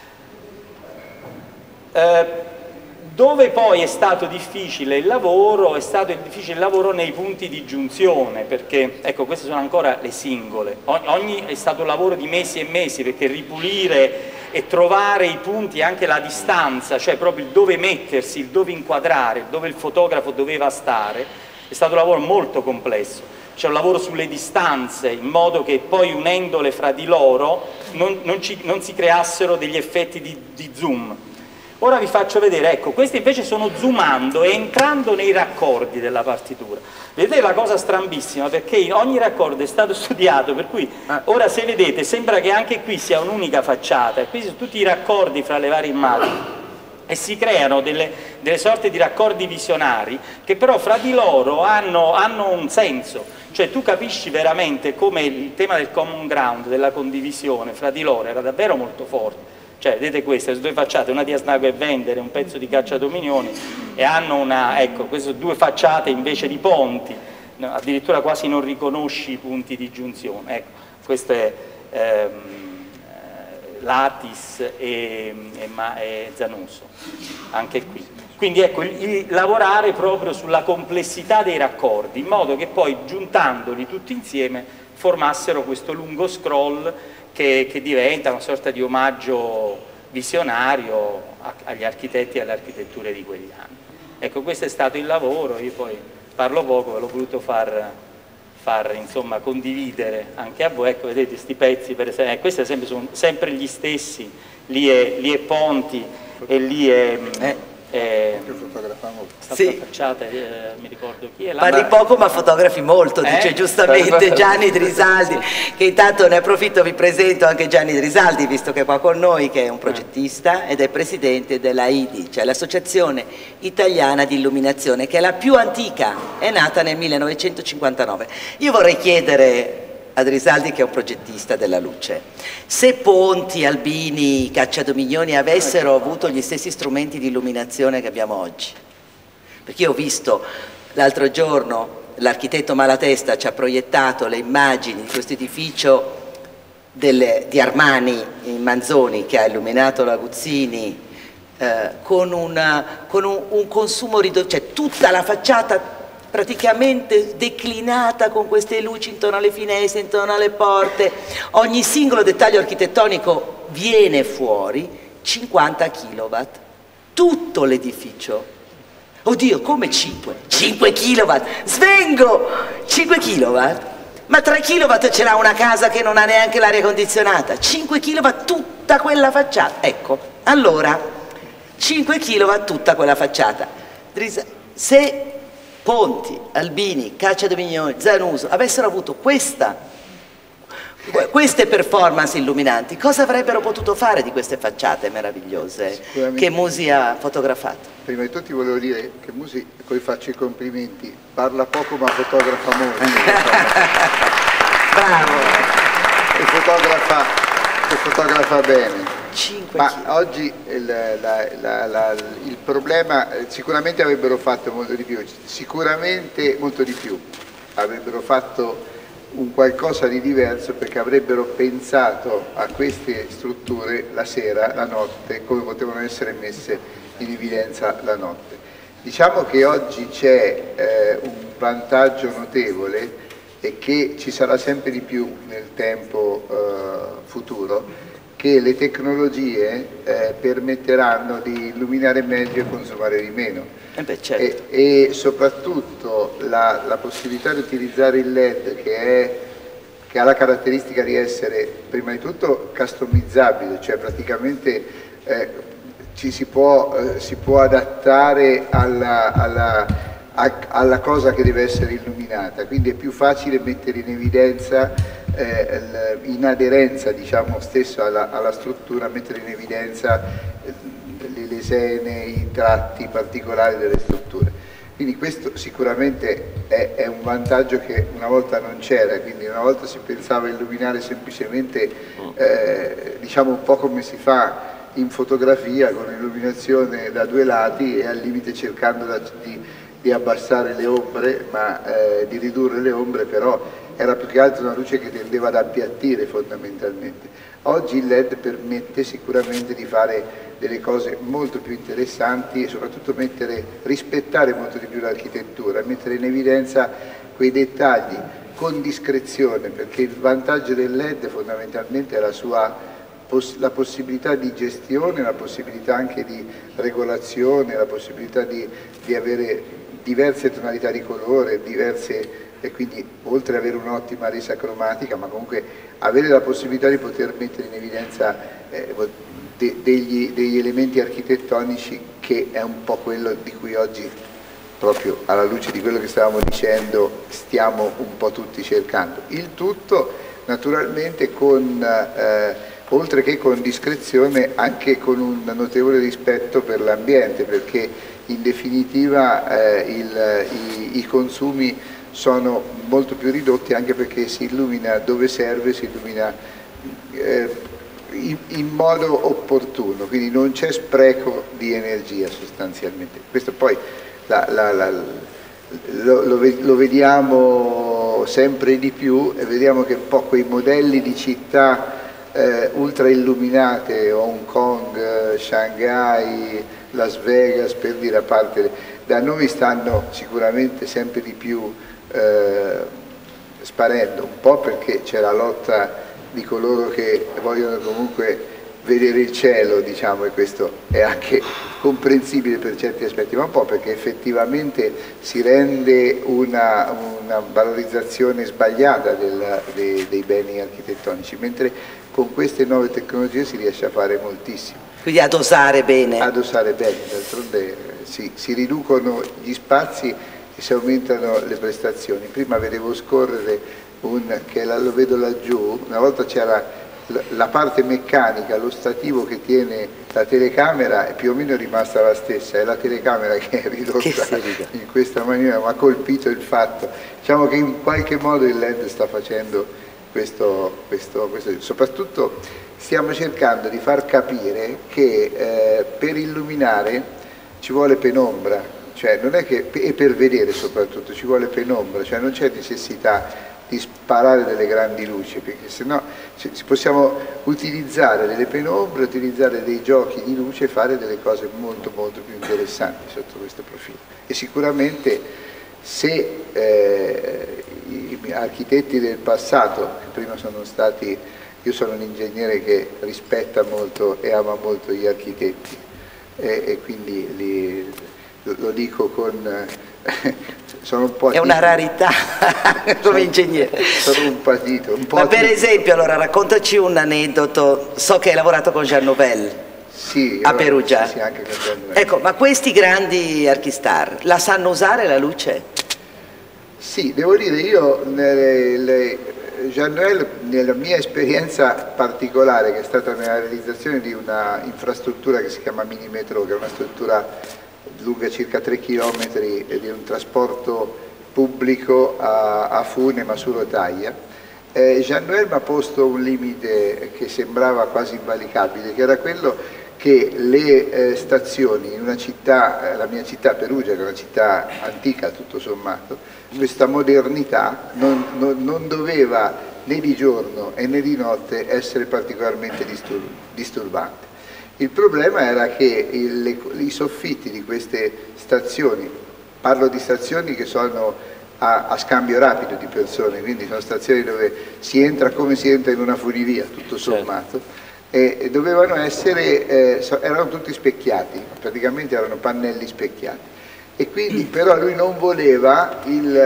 Dove poi è stato difficile il lavoro, è stato difficile il lavoro nei punti di giunzione, perché ecco, queste sono ancora le singole, è stato un lavoro di mesi e mesi, perché ripulire e trovare i punti, anche la distanza, cioè proprio il dove mettersi, il dove inquadrare, dove il fotografo doveva stare, è stato un lavoro molto complesso. C'è un lavoro sulle distanze, in modo che poi unendole fra di loro non si creassero degli effetti di zoom. Ora vi faccio vedere, ecco, questi invece sono zoomando e entrando nei raccordi della partitura. Vedete la cosa strambissima, perché ogni raccordo è stato studiato, per cui ora se vedete sembra che anche qui sia un'unica facciata, e qui sono tutti i raccordi fra le varie immagini. E si creano delle sorte di raccordi visionari che però fra di loro hanno un senso. Cioè tu capisci veramente come il tema del common ground, della condivisione fra di loro era davvero molto forte. Cioè, vedete queste due facciate, una di Asnago e Vendere, un pezzo di Cacciadominioni, e hanno queste due facciate invece di ponti, no, addirittura quasi non riconosci i punti di giunzione. Ecco, questo è Latis e Zanuso, anche qui. Quindi ecco, lavorare proprio sulla complessità dei raccordi, in modo che poi, giuntandoli tutti insieme, formassero questo lungo scroll che diventa una sorta di omaggio visionario agli architetti e alle architetture di quegli anni. Ecco, questo è stato il lavoro, io poi parlo poco, ve l'ho voluto far insomma, condividere anche a voi. Ecco, vedete questi pezzi, per esempio, questi ad esempio sono sempre gli stessi, lì è Ponti e lì è... Sì. Facciata, mi ricordo chi è. Parli poco ma fotografi molto, dice giustamente Gianni Drisaldi, che intanto ne approfitto, vi presento anche Gianni Drisaldi, visto che è qua con noi, che è un progettista ed è presidente della IDI, cioè l'Associazione Italiana di Illuminazione, che è la più antica, è nata nel 1959. Io vorrei chiedere a Drisaldi, che è un progettista della luce, se Ponti, Albini, Cacciadominioni avessero avuto gli stessi strumenti di illuminazione che abbiamo oggi. Perché io ho visto l'altro giorno, l'architetto Malatesta ci ha proiettato le immagini di questo edificio di Armani in Manzoni, che ha illuminato la Guzzini, con un consumo ridotto, cioè tutta la facciata praticamente declinata con queste luci intorno alle finestre, intorno alle porte, ogni singolo dettaglio architettonico viene fuori, 50 kW, tutto l'edificio. Oddio, come 5? 5 kW, svengo! 5 kW? Ma 3 kW ce l'ha una casa che non ha neanche l'aria condizionata, 5 kW tutta quella facciata. Ecco, allora, 5 kW tutta quella facciata. Se Ponti, Albini, Cacciadominioni, Zanuso avessero avuto queste performance illuminanti, cosa avrebbero potuto fare di queste facciate meravigliose che Musi ha fotografato? Prima di tutto volevo dire che Musi, poi faccio i complimenti, parla poco ma fotografa molto. Bravo! E fotografa bene. 5 Ma kg. oggi il problema, sicuramente avrebbero fatto molto di più, sicuramente molto di più, avrebbero fatto un qualcosa di diverso, perché avrebbero pensato a queste strutture la sera, la notte, come potevano essere messe in evidenza la notte. Diciamo che oggi c'è un vantaggio notevole, e che ci sarà sempre di più nel tempo futuro, che le tecnologie permetteranno di illuminare meglio e consumare di meno. Certo. E soprattutto la possibilità di utilizzare il LED, che ha la caratteristica di essere prima di tutto customizzabile, cioè praticamente si può adattare alla cosa che deve essere illuminata, quindi è più facile mettere in evidenza, in aderenza diciamo stesso alla struttura, mettere in evidenza le lesene, i tratti particolari delle strutture. Quindi questo sicuramente è un vantaggio che una volta non c'era, quindi una volta si pensava a illuminare semplicemente diciamo un po' come si fa in fotografia, con illuminazione da due lati e al limite cercando di abbassare le ombre, ma di ridurre le ombre, però era più che altro una luce che tendeva ad appiattire fondamentalmente. Oggi il LED permette sicuramente di fare delle cose molto più interessanti e soprattutto rispettare molto di più l'architettura, mettere in evidenza quei dettagli con discrezione, perché il vantaggio del LED fondamentalmente è la possibilità di gestione, la possibilità anche di regolazione, la possibilità di avere diverse tonalità di colore, e quindi oltre ad avere un'ottima resa cromatica, ma comunque avere la possibilità di poter mettere in evidenza degli elementi architettonici, che è un po' quello di cui oggi, proprio alla luce di quello che stavamo dicendo, stiamo un po' tutti cercando. Il tutto naturalmente oltre che con discrezione, anche con un notevole rispetto per l'ambiente, perché in definitiva i consumi sono molto più ridotti, anche perché si illumina dove serve, si illumina in modo opportuno, quindi non c'è spreco di energia sostanzialmente. Questo poi lo vediamo sempre di più, e vediamo che un po' quei modelli di città ultra illuminate, Hong Kong, Shanghai, Las Vegas, per dire, a parte, da noi stanno sicuramente sempre di più sparendo, un po' perché c'è la lotta di coloro che vogliono comunque vedere il cielo, diciamo, e questo è anche comprensibile per certi aspetti, ma un po' perché effettivamente si rende una valorizzazione sbagliata dei beni architettonici, mentre con queste nuove tecnologie si riesce a fare moltissimo. Quindi a dosare bene. A dosare bene, d'altronde si riducono gli spazi e si aumentano le prestazioni. Prima vedevo scorrere che lo vedo laggiù, una volta c'era la parte meccanica, lo stativo che tiene la telecamera è più o meno rimasta la stessa, è la telecamera che è ridotta in questa maniera, ma ha colpito il fatto. Diciamo che in qualche modo il LED sta facendo questo. Soprattutto stiamo cercando di far capire che per illuminare ci vuole penombra, cioè non è che, e per vedere soprattutto ci vuole penombra, cioè non c'è necessità di sparare delle grandi luci, perché sennò possiamo utilizzare delle penombre, utilizzare dei giochi di luce e fare delle cose molto molto più interessanti sotto questo profilo. E sicuramente se gli architetti del passato, che prima sono stati, io sono un ingegnere che rispetta molto e ama molto gli architetti, e quindi lo dico con... sono un po' è una rarità come ingegnere. Sono un patito. Ma per esempio, allora raccontaci un aneddoto. So che hai lavorato con Jean Nouvel a Perugia. Sì, anche con Jean Nouvel. Ecco, ma questi grandi archistar la sanno usare la luce? Sì, devo dire, io Jean Nouvel, nella mia esperienza particolare, che è stata nella realizzazione di una infrastruttura che si chiama Minimetro, che è una struttura lunga circa 3 km di un trasporto pubblico a fune ma su rotaia, Jean Nouvel mi ha posto un limite che sembrava quasi invalicabile, che era quello che le stazioni in una città, la mia città Perugia, che è una città antica tutto sommato, questa modernità non doveva né di giorno né di notte essere particolarmente disturbante. Il problema era che i soffitti di queste stazioni, parlo di stazioni che sono a scambio rapido di persone, quindi sono stazioni dove si entra come si entra in una funivia, tutto sommato, e dovevano essere, erano tutti specchiati, praticamente erano pannelli specchiati. E quindi però lui non voleva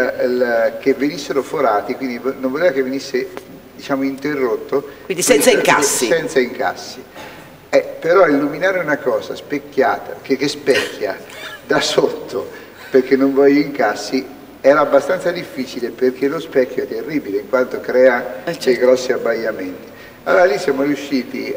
che venissero forati, quindi non voleva che venisse, diciamo, interrotto. Quindi senza incassi. Senza incassi. Però illuminare una cosa specchiata, che specchia da sotto perché non voglio incassi, era abbastanza difficile, perché lo specchio è terribile in quanto crea dei grossi abbaiamenti. Allora lì siamo riusciti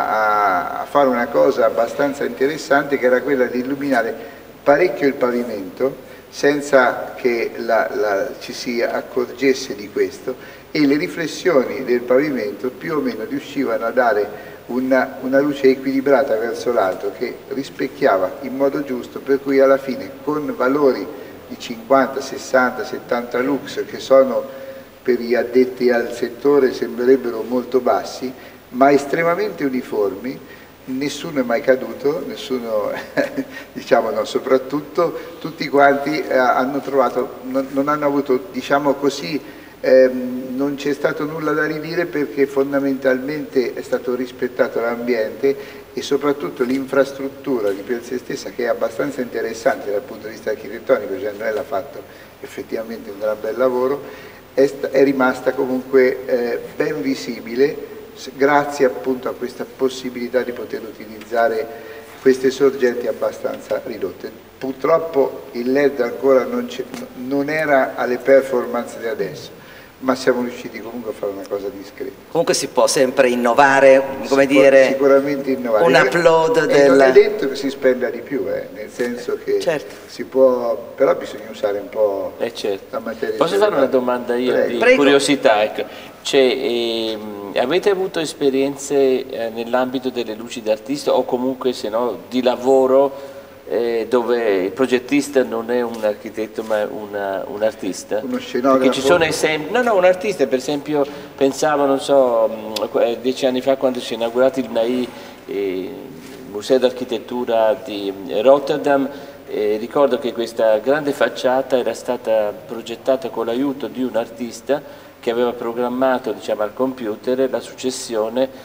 a fare una cosa abbastanza interessante, che era quella di illuminare parecchio il pavimento senza che ci si accorgesse di questo, e le riflessioni del pavimento più o meno riuscivano a dare una luce equilibrata verso l'alto, che rispecchiava in modo giusto, per cui alla fine con valori di 50, 60, 70 lux, che sono per gli addetti al settore sembrerebbero molto bassi, ma estremamente uniformi, nessuno è mai caduto, nessuno, diciamo, no, soprattutto tutti quanti hanno trovato, non hanno avuto, diciamo così, non c'è stato nulla da ridire, perché fondamentalmente è stato rispettato l'ambiente e soprattutto l'infrastruttura di per sé stessa, che è abbastanza interessante dal punto di vista architettonico. Jean Nouvel ha fatto effettivamente un gran bel lavoro, è rimasta comunque ben visibile, grazie appunto a questa possibilità di poter utilizzare queste sorgenti abbastanza ridotte. Purtroppo il LED ancora non era alle performance di adesso, ma siamo riusciti comunque a fare una cosa discreta. Comunque si può sempre innovare, come dire, sicuramente innovare. Un upload e non è detto che si spenda di più, nel senso che certo. si può, però bisogna usare un po' certo. la materia. Posso fare una domanda io di curiosità? Ecco. Avete avuto esperienze nell'ambito delle luci d'artista o comunque se no di lavoro dove il progettista non è un architetto ma un artista? Uno scenografo? Perché ci sono esempi, no, un artista, per esempio pensavo, non so, 10 anni fa quando si è inaugurato il NAI, il Museo d'Architettura di Rotterdam, ricordo che questa grande facciata era stata progettata con l'aiuto di un artista che aveva programmato, diciamo, al computer la successione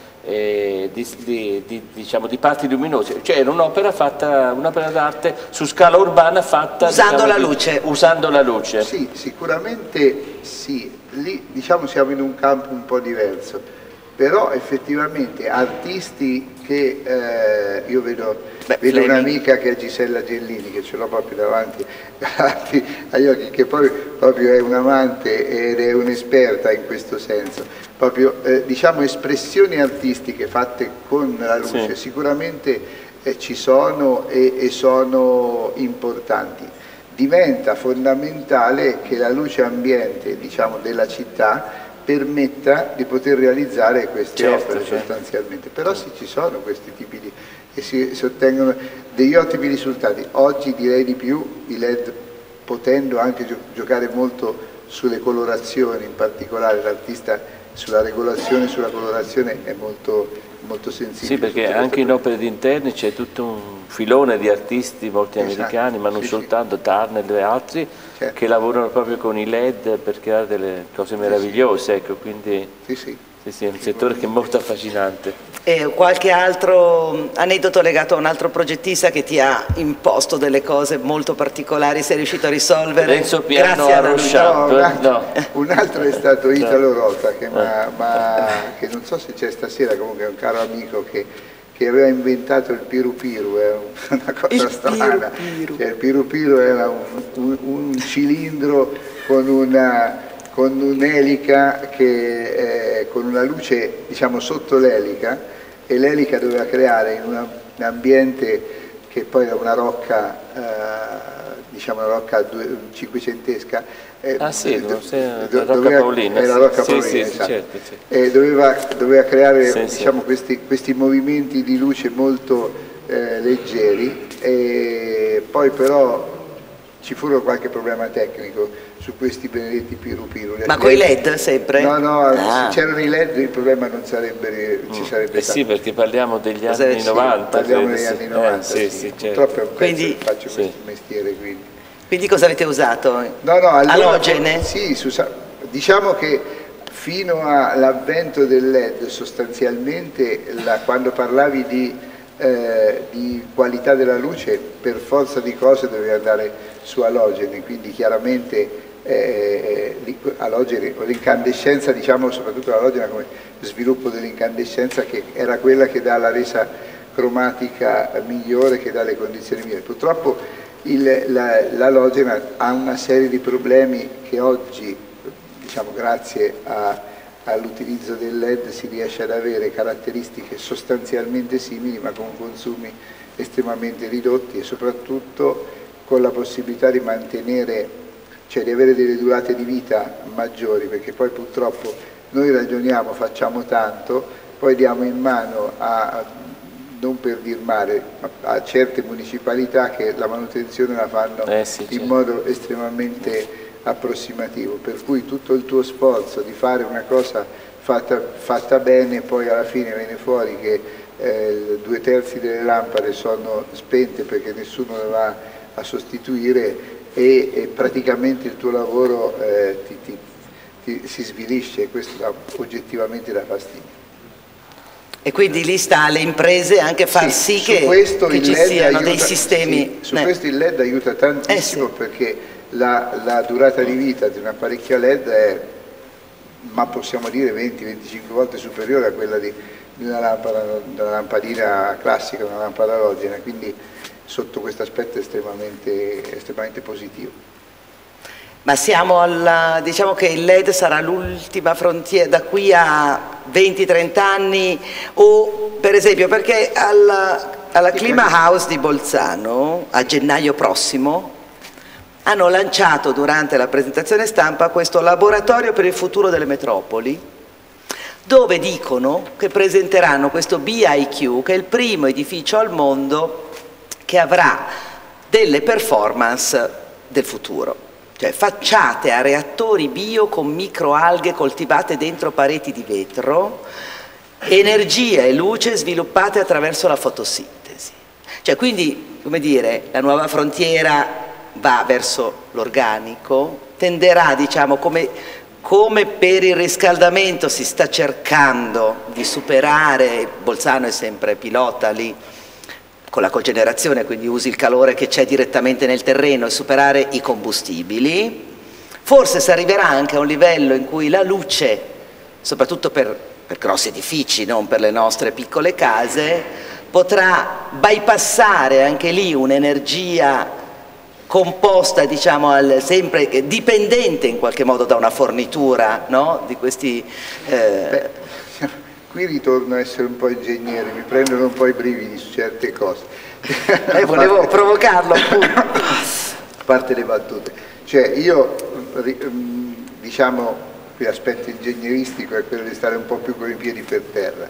di parti luminose, cioè era un'opera d'arte su scala urbana fatta usando la luce. Usando la luce. Sì, sicuramente sì, lì diciamo siamo in un campo un po' diverso, però effettivamente artisti che io vedo un'amica che è Gisella Gellini, che ce l'ho proprio davanti agli occhi, che poi proprio è un amante ed è un'esperta in questo senso, proprio diciamo espressioni artistiche fatte con la luce, sì. Sicuramente ci sono e sono importanti. Diventa fondamentale che la luce ambiente, diciamo, della città permetta di poter realizzare queste opere sostanzialmente, però sì, ci sono questi tipi di e si ottengono degli ottimi risultati. Oggi direi di più i LED, potendo anche giocare molto sulle colorazioni, in particolare l'artista sulla regolazione, sulla colorazione è molto sensibile. Sì, perché anche in opere di interni c'è tutto un filone di artisti molti americani, ma non soltanto, Turner e altri, che lavorano proprio con i LED per creare delle cose meravigliose, ecco, quindi sì, è un settore che è molto affascinante. E qualche altro aneddoto legato a un altro progettista che ti ha imposto delle cose molto particolari, sei riuscito a risolvere? Renzo Piano a Rochamp. Un altro è stato Italo Rota, che non so se c'è stasera, comunque è un caro amico che aveva inventato il Piru Piru, è una cosa strana. Il Piru Piru era un cilindro con un'elica con una luce, diciamo, sotto l'elica, e l'elica doveva creare in un ambiente che poi era una rocca, diciamo una rocca cinquecentesca. La Rocca Paolina. Era Rocca Paolina, esatto. Certo. E doveva creare diciamo, questi movimenti di luce molto leggeri, e poi però ci furono qualche problema tecnico su questi benedetti Piru Piru. Ma con i LED sempre? No, se c'erano i LED il problema non sarebbe, ci sarebbe stato. Sì, perché parliamo degli anni 90. Parliamo degli anni 90, sì. Purtroppo è un pezzo che faccio questo mestiere, Quindi cosa avete usato? Alogene? Sì, diciamo che fino all'avvento del LED sostanzialmente quando parlavi di qualità della luce, per forza di cose dovevi andare su alogeni, quindi chiaramente alogeni o l'incandescenza, diciamo soprattutto l'alogena come sviluppo dell'incandescenza, che era quella che dà la resa cromatica migliore, che dà le condizioni migliori. Purtroppo l'alogena ha una serie di problemi che oggi, diciamo, grazie all'utilizzo del LED si riesce ad avere caratteristiche sostanzialmente simili ma con consumi estremamente ridotti, e soprattutto con la possibilità di mantenere, cioè di avere delle durate di vita maggiori, perché poi purtroppo noi ragioniamo, facciamo tanto, poi diamo in mano non per dir male, a certe municipalità che la manutenzione la fanno in modo estremamente approssimativo, per cui tutto il tuo sforzo di fare una cosa fatta bene, poi alla fine viene fuori che 2/3 delle lampade sono spente perché nessuno le va a sostituire, e praticamente il tuo lavoro si svilisce, e questo oggettivamente dà fastidio. E quindi lì sta alle imprese anche far sì che ci siano dei sistemi. Su questo il LED aiuta tantissimo, perché la durata di vita di un apparecchio LED è, ma possiamo dire, 20-25 volte superiore a quella di una lampadina classica, una lampada alogena, quindi sotto questo aspetto è estremamente positivo. Ma siamo alla, diciamo che il LED sarà l'ultima frontiera da qui a 20-30 anni, o per esempio perché alla Clima House di Bolzano a gennaio prossimo hanno lanciato durante la presentazione stampa questo laboratorio per il futuro delle metropoli, dove dicono che presenteranno questo BIQ, che è il primo edificio al mondo che avrà delle performance del futuro. Cioè facciate a reattori bio con microalghe coltivate dentro pareti di vetro, energia e luce sviluppate attraverso la fotosintesi. Cioè quindi, come dire, la nuova frontiera va verso l'organico, tenderà, diciamo, come per il riscaldamento si sta cercando di superare, Bolzano è sempre pilota lì, con la cogenerazione, quindi usi il calore che c'è direttamente nel terreno e superare i combustibili. Forse si arriverà anche a un livello in cui la luce, soprattutto per grossi edifici, non per le nostre piccole case, potrà bypassare anche lì un'energia composta, diciamo, sempre dipendente in qualche modo da una fornitura, no? Di questi... Qui ritorno a essere un po' ingegnere, mi prendono un po' i brividi su certe cose. Volevo provocarlo, appunto. A parte le battute. Cioè io, diciamo, l'aspetto ingegneristico è quello di stare un po' più con i piedi per terra.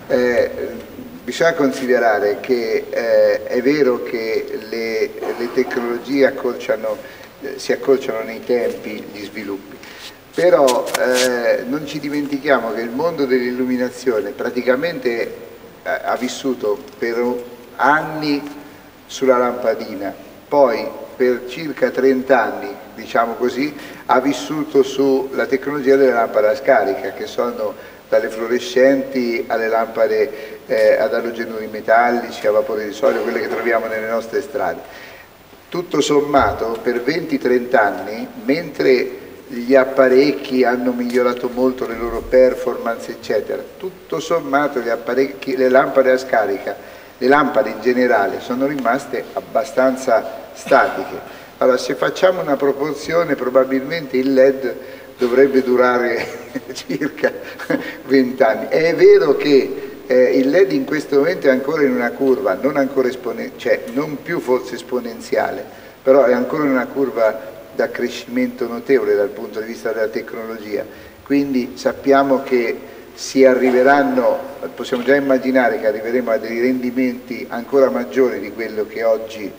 Bisogna considerare che è vero che le tecnologie si accorciano nei tempi di sviluppi, però non ci dimentichiamo che il mondo dell'illuminazione praticamente ha vissuto per anni sulla lampadina, poi per circa 30 anni, diciamo così, ha vissuto sulla tecnologia delle lampade a scarica, che sono dalle fluorescenti alle lampade ad alogenuri metallici, a vapore di sodio, quelle che troviamo nelle nostre strade. Tutto sommato, per 20-30 anni, mentre gli apparecchi hanno migliorato molto le loro performance, eccetera, tutto sommato le lampade a scarica, le lampade in generale, sono rimaste abbastanza statiche. Allora, se facciamo una proporzione, probabilmente il LED dovrebbe durare circa 20 anni. È vero che il LED in questo momento è ancora in una curva, non ancora cioè non più forse esponenziale, però è ancora in una curva da crescimento notevole dal punto di vista della tecnologia, quindi sappiamo che si arriveranno, possiamo già immaginare che arriveremo a dei rendimenti ancora maggiori di quello che oggi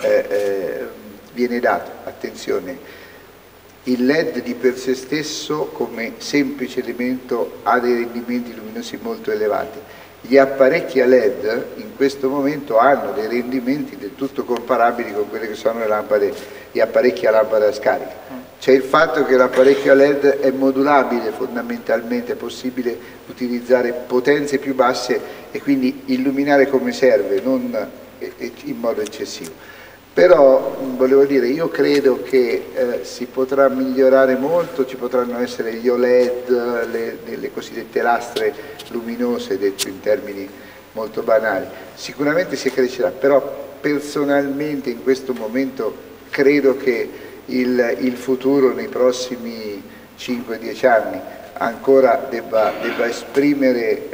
viene dato. Attenzione, il LED di per sé stesso come semplice elemento ha dei rendimenti luminosi molto elevati. Gli apparecchi a LED in questo momento hanno dei rendimenti del tutto comparabili con quelle che sono gli apparecchi a lampada a scarica. C'è il fatto che l'apparecchio a LED è modulabile fondamentalmente, è possibile utilizzare potenze più basse e quindi illuminare come serve, non in modo eccessivo. Però volevo dire, io credo che si potrà migliorare molto, ci potranno essere gli OLED, le cosiddette lastre luminose, detto in termini molto banali. Sicuramente si crescerà, però personalmente in questo momento credo che il futuro nei prossimi 5-10 anni ancora debba esprimere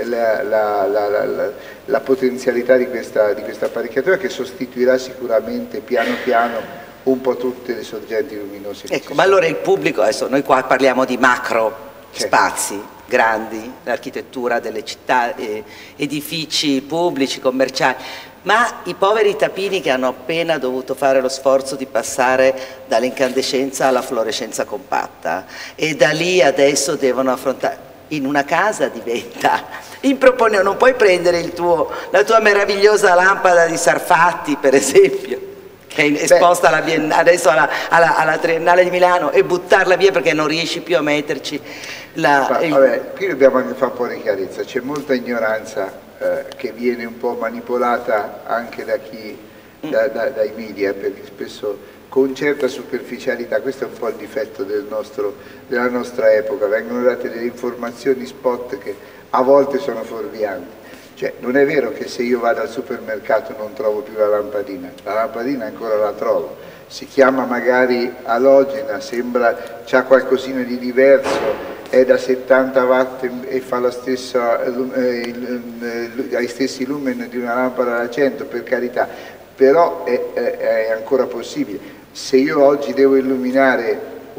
la potenzialità di questa apparecchiatura, che sostituirà sicuramente piano piano un po' tutte le sorgenti luminose. Ecco, ma allora il pubblico, adesso noi qua parliamo di macro spazi grandi, l'architettura delle città, edifici pubblici, commerciali, ma i poveri tapini che hanno appena dovuto fare lo sforzo di passare dall'incandescenza alla fluorescenza compatta e da lì adesso devono affrontare, in una casa diventa improponibile, non puoi prendere la tua meravigliosa lampada di Sarfatti per esempio, che è esposta adesso alla Triennale di Milano, e buttarla via perché non riesci più a metterci Vabbè, qui dobbiamo anche fare un po' di chiarezza, c'è molta ignoranza che viene un po' manipolata anche dai media, perché spesso con certa superficialità, questo è un po' il difetto della nostra epoca, vengono date delle informazioni spot che a volte sono fuorvianti. Cioè, non è vero che se io vado al supermercato non trovo più la lampadina ancora la trovo, si chiama magari alogena, sembra, c'ha qualcosina di diverso, è da 70 watt e fa la stessa, ai stessi lumen di una lampada da 100, per carità, però è ancora possibile. Se io oggi devo illuminare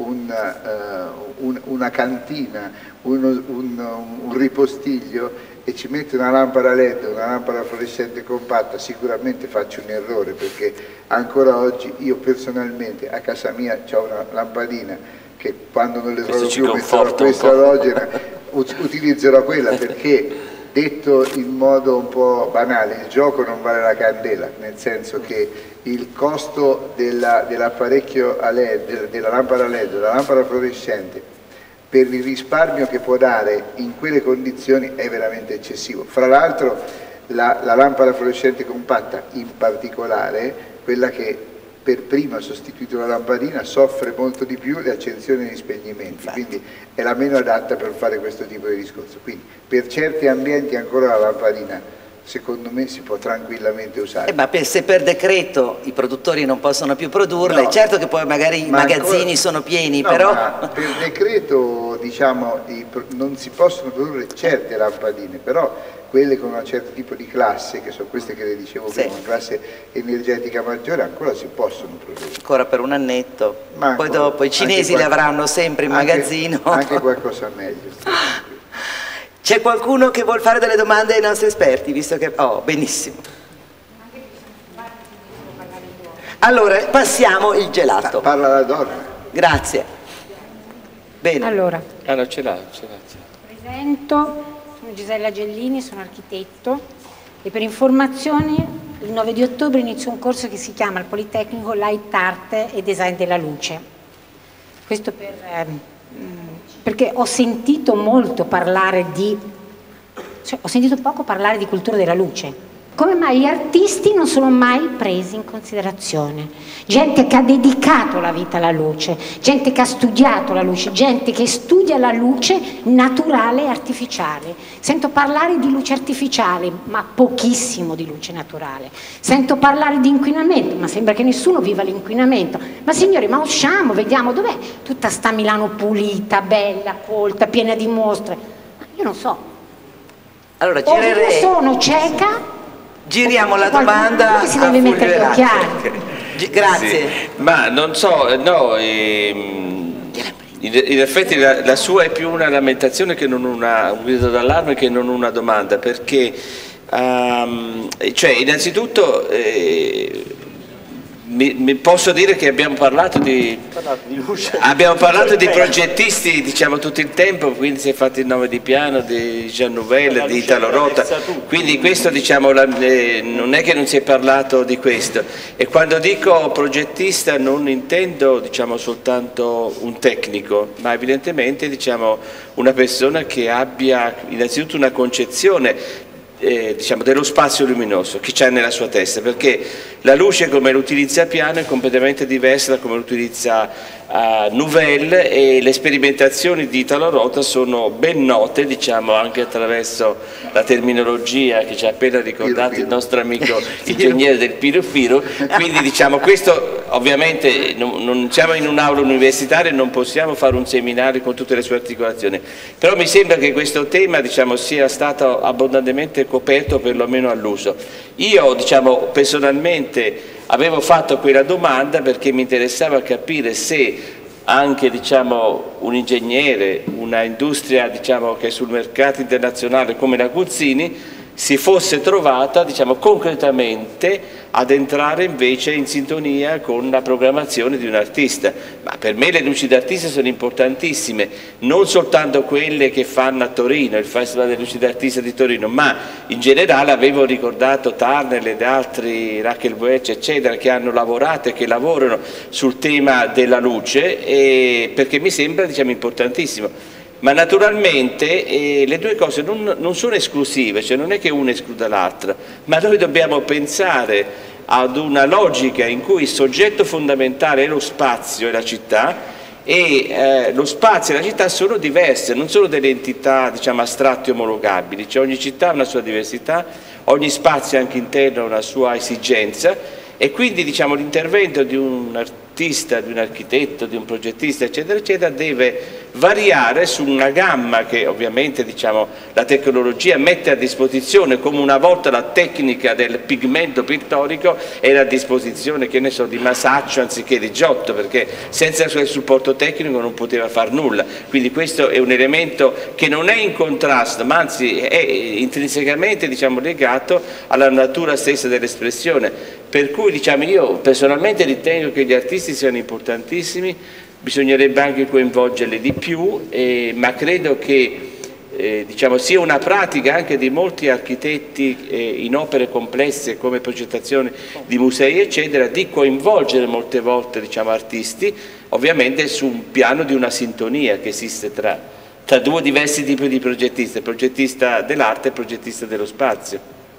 una cantina, un ripostiglio, e ci metto una lampada LED, una lampada fluorescente compatta, sicuramente faccio un errore, perché ancora oggi io personalmente a casa mia ho una lampadina che quando non le trovo più metterò questa alogena, utilizzerò quella, perché detto in modo un po' banale, il gioco non vale la candela, nel senso che il costo dell'apparecchio a LED, della lampada LED, della lampada fluorescente, per il risparmio che può dare in quelle condizioni è veramente eccessivo. Fra l'altro la lampada fluorescente compatta in particolare, quella che per prima ha sostituito la lampadina, soffre molto di più le accensioni e gli spegnimenti, quindi è la meno adatta per fare questo tipo di discorso. Quindi per certi ambienti ancora la lampadina secondo me si può tranquillamente usare. Ma se per decreto i produttori non possono più produrla, no, è certo che poi magari i magazzini ancora sono pieni, no, però... Ma per decreto diciamo non si possono produrre certe lampadine, però quelle con un certo tipo di classe, che sono queste che le dicevo prima, una classe energetica maggiore, ancora si possono produrre. Ancora per un annetto, ma poi dopo i cinesi le avranno sempre in magazzino. Anche qualcosa meglio. C'è qualcuno che vuol fare delle domande ai nostri esperti, visto che... Oh, benissimo. Allora, passiamo il gelato. Parla la donna. Grazie. Bene. Allora. No, ce l'ha. Presento, sono Gisella Gellini, sono architetto e per informazioni il 9 di ottobre inizio un corso che si chiama al Politecnico Light Art e Design della Luce. Questo perché ho sentito molto parlare ho sentito poco parlare di cultura della luce. Come mai gli artisti non sono mai presi in considerazione? Gente che ha dedicato la vita alla luce, gente che ha studiato la luce, gente che studia la luce naturale e artificiale. Sento parlare di luce artificiale, ma pochissimo di luce naturale. Sento parlare di inquinamento, ma sembra che nessuno viva l'inquinamento. Ma signori, ma usciamo, vediamo dov'è tutta sta Milano pulita, bella, colta, piena di mostre. Ma io non so. Allora, io sono cieca. Giriamo la domanda che si deve mettere gli occhiali. Grazie. Sì. Ma non so, no, in effetti la sua è più una lamentazione che non un grido d'allarme, che non una domanda, perché cioè innanzitutto posso dire che abbiamo parlato di progettisti, diciamo, tutto il tempo, quindi si è fatto il nome di Piano, di Jean Nouvel, di Italo Rota, quindi questo, diciamo, non è che non si è parlato di questo. E quando dico progettista non intendo, diciamo, soltanto un tecnico, ma evidentemente, diciamo, una persona che abbia innanzitutto una concezione diciamo, dello spazio luminoso che c'è nella sua testa, perché la luce come l'utilizza Piano è completamente diversa da come l'utilizza Nouvel, e le sperimentazioni di Italo Rota sono ben note, diciamo, anche attraverso la terminologia che ci ha appena ricordato il nostro amico ingegnere del Piru. Quindi, diciamo, questo ovviamente non siamo in un'aula universitaria, non possiamo fare un seminario con tutte le sue articolazioni, però mi sembra che questo tema, diciamo, sia stato abbondantemente coperto, perlomeno all'uso. Io, diciamo, personalmente avevo fatto quella domanda perché mi interessava capire se anche, diciamo, un ingegnere, una industria, diciamo, che è sul mercato internazionale come la Guzzini si fosse trovata, diciamo, concretamente ad entrare invece in sintonia con la programmazione di un artista. Ma per me le luci d'artista sono importantissime, non soltanto quelle che fanno a Torino, il Festival delle Luci d'Artista di Torino, ma in generale avevo ricordato Turner ed altri, Rachel Weich, eccetera, che hanno lavorato e che lavorano sul tema della luce, perché mi sembra, diciamo, importantissimo. Ma naturalmente le due cose non sono esclusive, cioè non è che una escluda l'altra, ma noi dobbiamo pensare ad una logica in cui il soggetto fondamentale è lo spazio e la città, e lo spazio e la città sono diverse, non sono delle entità diciamo astratte omologabili, cioè ogni città ha una sua diversità, ogni spazio anche interno ha una sua esigenza e quindi diciamo l'intervento di un artista, di un architetto, di un progettista eccetera eccetera deve variare su una gamma che ovviamente diciamo la tecnologia mette a disposizione, come una volta la tecnica del pigmento pittorico era a disposizione, che ne so, di Masaccio anziché di Giotto, perché senza quel supporto tecnico non poteva far nulla. Quindi questo è un elemento che non è in contrasto, ma anzi è intrinsecamente diciamo legato alla natura stessa dell'espressione. Per cui diciamo io personalmente ritengo che gli artisti siano importantissimi, bisognerebbe anche coinvolgerli di più, ma credo che diciamo, sia una pratica anche di molti architetti in opere complesse come progettazione di musei eccetera, di coinvolgere molte volte diciamo, artisti, ovviamente su un piano di una sintonia che esiste tra due diversi tipi di progettisti, il progettista dell'arte e il progettista dello spazio.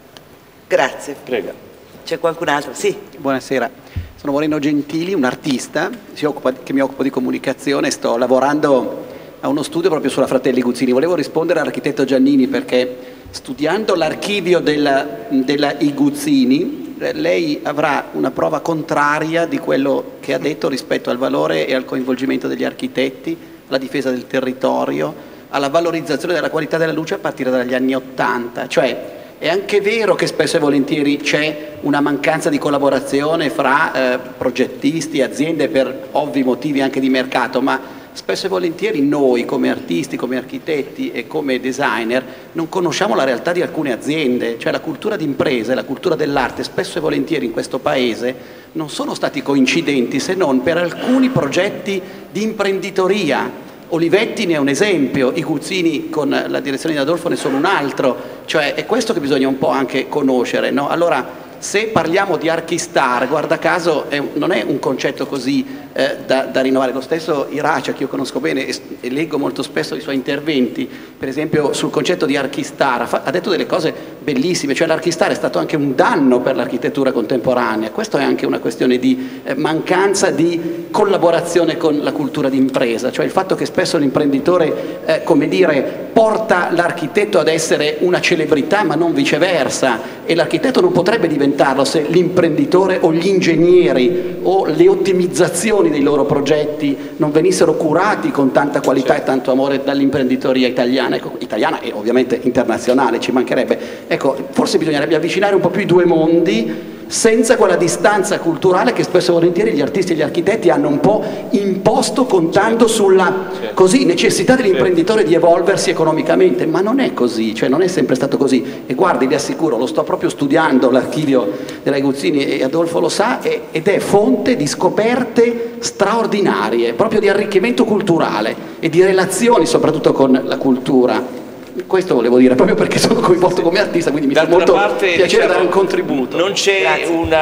Grazie. Prego. C'è qualcun altro? Sì. Buonasera, sono Moreno Gentili, un artista che mi occupa di comunicazione, sto lavorando a uno studio proprio sulla Fratelli Guzzini. Volevo rispondere all'architetto Giannini perché studiando l'archivio della I Guzzini lei avrà una prova contraria di quello che ha detto rispetto al valore e al coinvolgimento degli architetti, alla difesa del territorio, alla valorizzazione della qualità della luce a partire dagli anni '80, cioè è anche vero che spesso e volentieri c'è una mancanza di collaborazione fra progettisti e aziende per ovvi motivi anche di mercato, ma spesso e volentieri noi come artisti, come architetti e come designer non conosciamo la realtà di alcune aziende, cioè la cultura d'impresa e la cultura dell'arte spesso e volentieri in questo paese non sono stati coincidenti se non per alcuni progetti di imprenditoria. Olivetti ne è un esempio, I Guzzini con la direzione di Adolfo ne sono un altro, cioè è questo che bisogna un po' anche conoscere, no? Allora, se parliamo di Archistar, guarda caso non è un concetto così da rinnovare. Lo stesso Iracia, che io conosco bene e leggo molto spesso i suoi interventi, per esempio sul concetto di Archistar, ha detto delle cose bellissime, cioè l'Archistar è stato anche un danno per l'architettura contemporanea. Questo è anche una questione di mancanza di collaborazione con la cultura d'impresa, cioè il fatto che spesso l'imprenditore, come dire, porta l'architetto ad essere una celebrità ma non viceversa, e l'architetto non potrebbe diventarlo se l'imprenditore o gli ingegneri o le ottimizzazioni dei loro progetti non venissero curati con tanta qualità e tanto amore dall'imprenditoria italiana, italiana e ovviamente internazionale, ci mancherebbe. Ecco, forse bisognerebbe avvicinare un po' più i due mondi senza quella distanza culturale che spesso e volentieri gli artisti e gli architetti hanno un po' imposto contando sulla così, necessità dell'imprenditore di evolversi economicamente, ma non è così, cioè non è sempre stato così. E guardi, vi assicuro, lo sto proprio studiando l'archivio della Guzzini e Adolfo lo sa, ed è fonte di scoperte straordinarie, proprio di arricchimento culturale e di relazioni soprattutto con la cultura. Questo volevo dire, proprio perché sono coinvolto come artista, quindi mi fa molto piacere diciamo, dare un contributo. Non c'è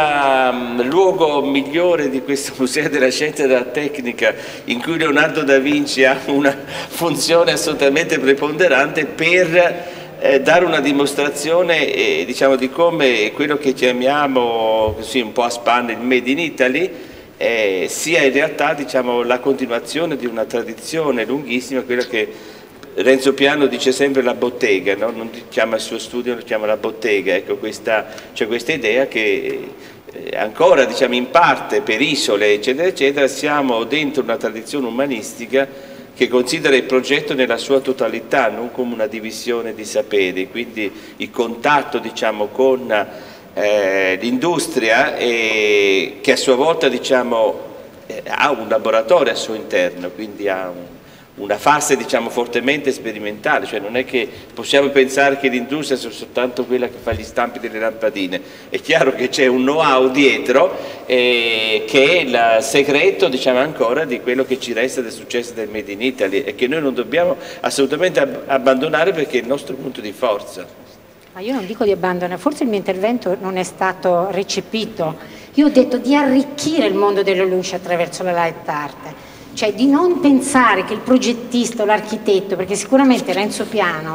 un luogo migliore di questo Museo della Scienza e della Tecnica in cui Leonardo da Vinci ha una funzione assolutamente preponderante per dare una dimostrazione diciamo, di come quello che chiamiamo così un po' a spanne il Made in Italy sia in realtà diciamo, la continuazione di una tradizione lunghissima, quella che Renzo Piano dice sempre la bottega, no? Non chiama il suo studio, lo chiama la bottega. Ecco, c'è questa idea che ancora diciamo, in parte per isole eccetera eccetera siamo dentro una tradizione umanistica che considera il progetto nella sua totalità, non come una divisione di saperi, quindi il contatto diciamo, con l'industria che a sua volta diciamo, ha un laboratorio al suo interno, quindi ha una fase diciamo fortemente sperimentale, cioè non è che possiamo pensare che l'industria sia soltanto quella che fa gli stampi delle lampadine, è chiaro che c'è un know-how dietro che è il segreto diciamo ancora di quello che ci resta del successo del Made in Italy e che noi non dobbiamo assolutamente abbandonare perché è il nostro punto di forza. Ma io non dico di abbandonare, forse il mio intervento non è stato recepito, io ho detto di arricchire il mondo della luce attraverso la light art. Cioè di non pensare che il progettista o l'architetto, perché sicuramente Renzo Piano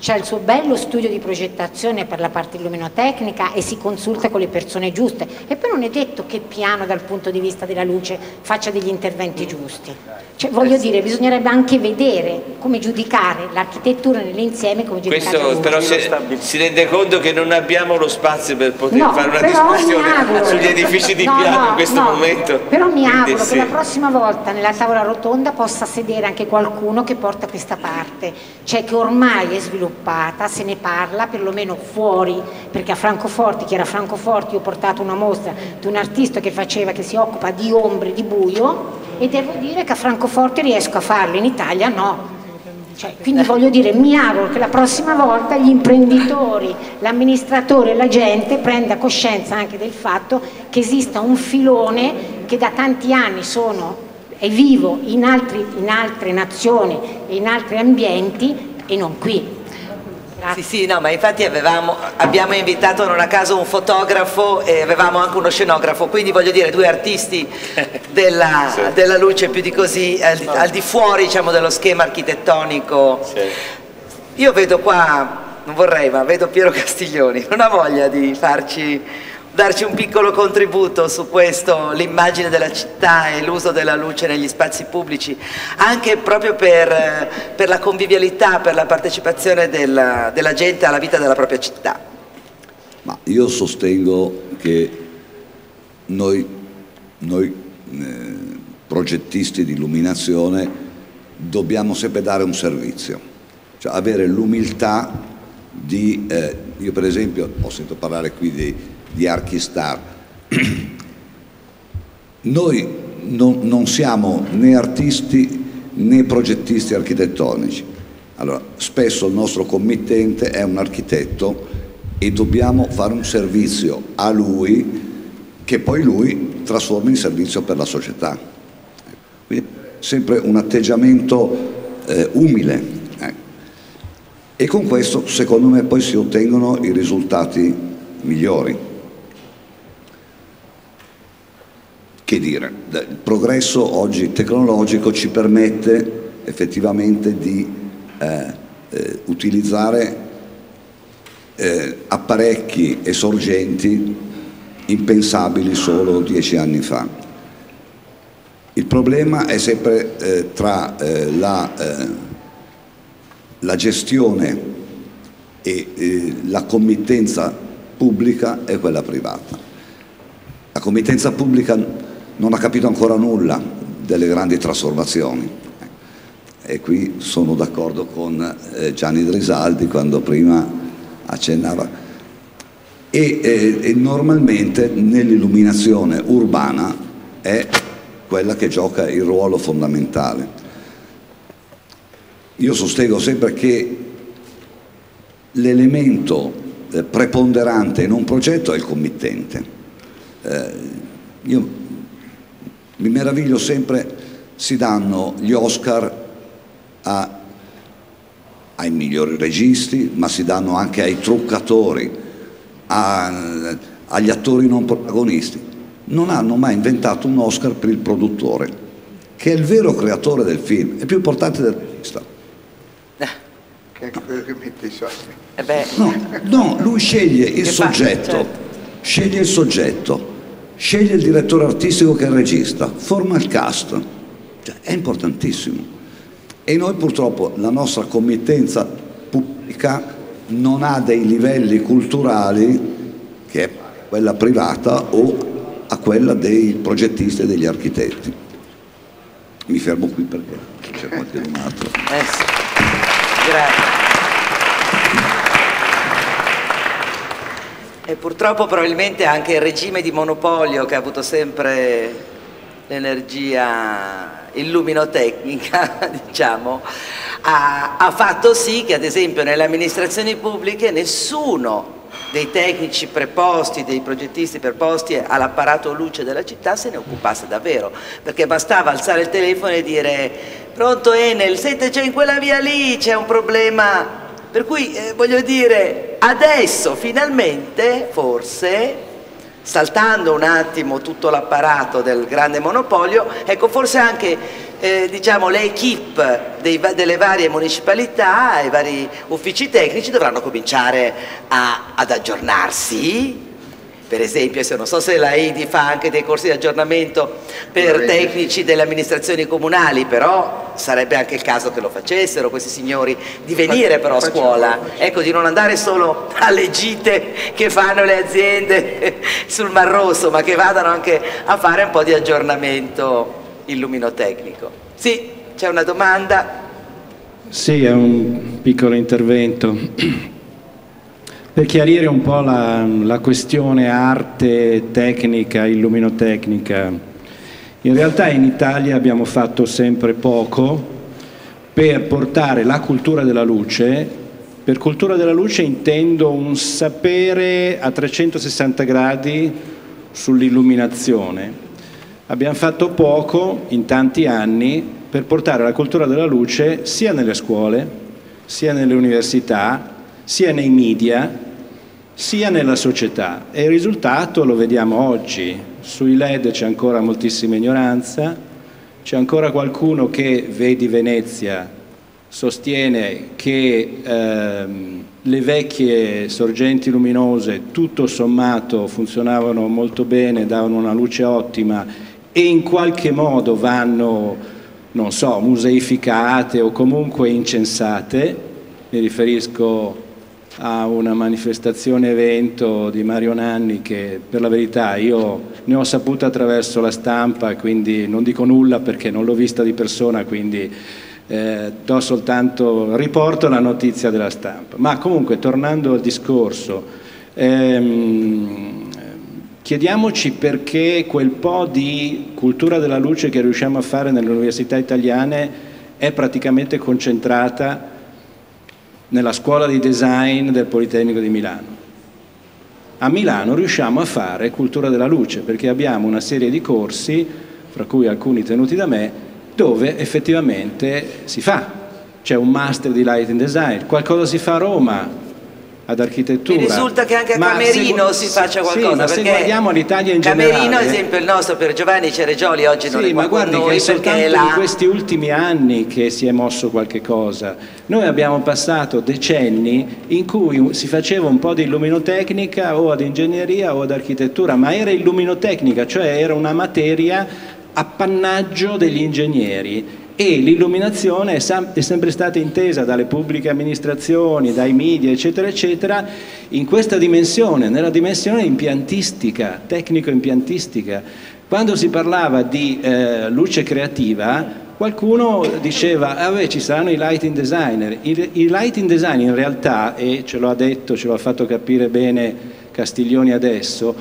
c'ha il suo bello studio di progettazione per la parte illuminotecnica e si consulta con le persone giuste, e poi non è detto che piano dal punto di vista della luce faccia degli interventi giusti. Cioè, voglio dire, bisognerebbe anche vedere come giudicare l'architettura nell'insieme, come giudicare questo però si rende conto che non abbiamo lo spazio per poter fare una discussione sugli edifici di piano in questo momento. Però mi auguro che la prossima volta nella tavola rotonda possa sedere anche qualcuno che porta questa parte, cioè che ormai è sviluppata, se ne parla perlomeno fuori, perché a Francoforte, chi era a Francoforte, io ho portato una mostra di un artista che si occupa di ombre, di buio, e devo dire che a Francoforte riesco a farlo, in Italia no. Cioè, quindi voglio dire, mi auguro che la prossima volta gli imprenditori, l'amministratore e la gente prenda coscienza anche del fatto che esista un filone che da tanti anni è vivo in altre nazioni e in altri ambienti e non qui. Sì, no, ma infatti abbiamo invitato non a caso un fotografo e avevamo anche uno scenografo, quindi voglio dire, due artisti della luce, più di così, al di fuori, diciamo, dello schema architettonico. Io vedo qua, non vorrei, ma vedo Piero Castiglioni, non ha voglia di darci un piccolo contributo su questo, l'immagine della città e l'uso della luce negli spazi pubblici, anche proprio per la convivialità, per la partecipazione della gente alla vita della propria città. Ma io sostengo che noi progettisti di illuminazione dobbiamo sempre dare un servizio, cioè avere l'umiltà di, io per esempio ho sentito parlare qui di Archistar. Noi non siamo né artisti né progettisti architettonici. Allora, spesso il nostro committente è un architetto e dobbiamo fare un servizio a lui che poi lui trasforma in servizio per la società. Quindi sempre un atteggiamento umile. E con questo, secondo me, poi si ottengono i risultati migliori. Che dire, il progresso oggi tecnologico ci permette effettivamente di utilizzare apparecchi e sorgenti impensabili solo 10 anni fa. Il problema è sempre tra la gestione e la committenza pubblica e quella privata. La committenza pubblica non ha capito ancora nulla delle grandi trasformazioni, e qui sono d'accordo con Gianni Drisaldi quando prima accennava, e normalmente nell'illuminazione urbana è quella che gioca il ruolo fondamentale. Io sostengo sempre che l'elemento preponderante in un progetto è il committente. Io mi meraviglio sempre, si danno gli Oscar ai migliori registi, ma si danno anche ai truccatori, agli attori non protagonisti. Non hanno mai inventato un Oscar per il produttore, che è il vero creatore del film, è più importante del regista. Che è quello che mette i soldi. No, lui sceglie il soggetto, sceglie il soggetto, sceglie il direttore artistico che è il regista, forma il cast, cioè, è importantissimo. E noi purtroppo la nostra committenza pubblica non ha dei livelli culturali che è quella privata o a quella dei progettisti e degli architetti. Mi fermo qui perché c'è qualcun altro. Grazie. E purtroppo probabilmente anche il regime di monopolio, che ha avuto sempre l'energia illuminotecnica, diciamo, ha fatto sì che ad esempio nelle amministrazioni pubbliche nessuno dei tecnici preposti, dei progettisti preposti all'apparato luce della città se ne occupasse davvero, perché bastava alzare il telefono e dire: pronto Enel, sente, c'è in quella via lì, c'è un problema. Per cui voglio dire, adesso finalmente, forse, saltando un attimo tutto l'apparato del grande monopolio, ecco, forse anche diciamo, le equip delle varie municipalità, i vari uffici tecnici dovranno cominciare ad aggiornarsi. Per esempio, non so se la IDI fa anche dei corsi di aggiornamento per tecnici delle amministrazioni comunali, però sarebbe anche il caso che lo facessero questi signori, di venire però a scuola, ecco, di non andare solo alle gite che fanno le aziende sul Mar Rosso, ma che vadano anche a fare un po' di aggiornamento illuminotecnico. Sì, c'è una domanda? Sì, è un piccolo intervento. Per chiarire un po' la questione arte, tecnica, illuminotecnica, in realtà in Italia abbiamo fatto sempre poco per portare la cultura della luce. Per cultura della luce intendo un sapere a 360 gradi sull'illuminazione. Abbiamo fatto poco in tanti anni per portare la cultura della luce sia nelle scuole, sia nelle università, sia nei media, sia nella società, e il risultato lo vediamo oggi. Sui LED c'è ancora moltissima ignoranza, c'è ancora qualcuno che, vedi Venezia, sostiene che le vecchie sorgenti luminose tutto sommato funzionavano molto bene, davano una luce ottima e in qualche modo vanno, non so, museificate o comunque incensate. Mi riferisco a una manifestazione evento di Mario Nanni che, per la verità, io ne ho saputo attraverso la stampa, quindi non dico nulla perché non l'ho vista di persona, quindi do soltanto, riporto la notizia della stampa. Ma comunque, tornando al discorso, chiediamoci perché quel po' di cultura della luce che riusciamo a fare nelle università italiane è praticamente concentrata nella scuola di design del Politecnico di Milano. A Milano riusciamo a fare cultura della luce perché abbiamo una serie di corsi, fra cui alcuni tenuti da me, dove effettivamente si fa. C'è un master di lighting design, qualcosa si fa a Roma, ad architettura. Mi risulta che anche a Camerino si faccia qualcosa, sì, ma se guardiamo l'Italia in Camerino, generale... ad esempio, il nostro per Giovanni Ceregioli oggi non è qua con noi, che è soltanto perché in questi ultimi anni che si è mosso qualche cosa. Noi abbiamo passato decenni in cui si faceva un po' di illuminotecnica o ad ingegneria o ad architettura, ma era illuminotecnica, cioè era una materia appannaggio degli ingegneri. E l'illuminazione è sempre stata intesa dalle pubbliche amministrazioni, dai media, eccetera, eccetera, in questa dimensione, nella dimensione impiantistica, tecnico-impiantistica. Quando si parlava di luce creativa, qualcuno diceva, ci saranno i lighting designer. I lighting designer in realtà, e ce lo ha detto, ce lo ha fatto capire bene Castiglioni adesso,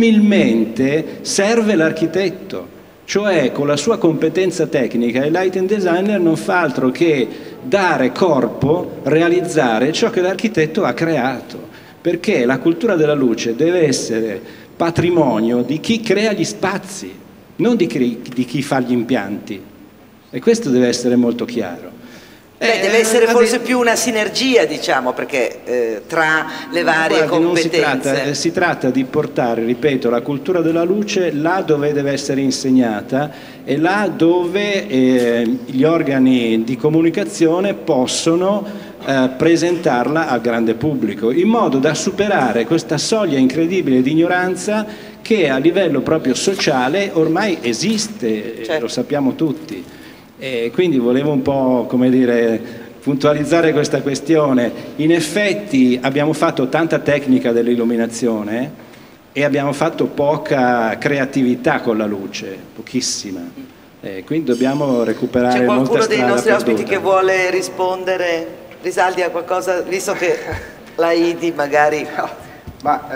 umilmente serve l'architetto. Cioè, con la sua competenza tecnica, il lighting designer non fa altro che dare corpo, realizzare ciò che l'architetto ha creato, perché la cultura della luce deve essere patrimonio di chi crea gli spazi, non di chi fa gli impianti, e questo deve essere molto chiaro. Deve essere forse più una sinergia, diciamo, perché tra le varie competenze. Si tratta di portare, ripeto, la cultura della luce là dove deve essere insegnata e là dove gli organi di comunicazione possono presentarla al grande pubblico, in modo da superare questa soglia incredibile di ignoranza che a livello proprio sociale ormai esiste, certo. Lo sappiamo tutti. E quindi volevo un po', come dire, puntualizzare questa questione. In effetti abbiamo fatto tanta tecnica dell'illuminazione e abbiamo fatto poca creatività con la luce, pochissima. Quindi dobbiamo recuperare molta strada. C'è qualcuno dei nostri perduta. ospiti che vuole rispondere? Risaldi a qualcosa, visto che la IDI magari... No, ma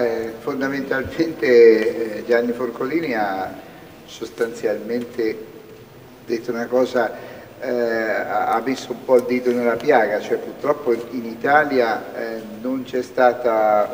fondamentalmente Gianni Forcolini ha sostanzialmente detto una cosa, ha messo un po' il dito nella piaga, cioè purtroppo in Italia non c'è stata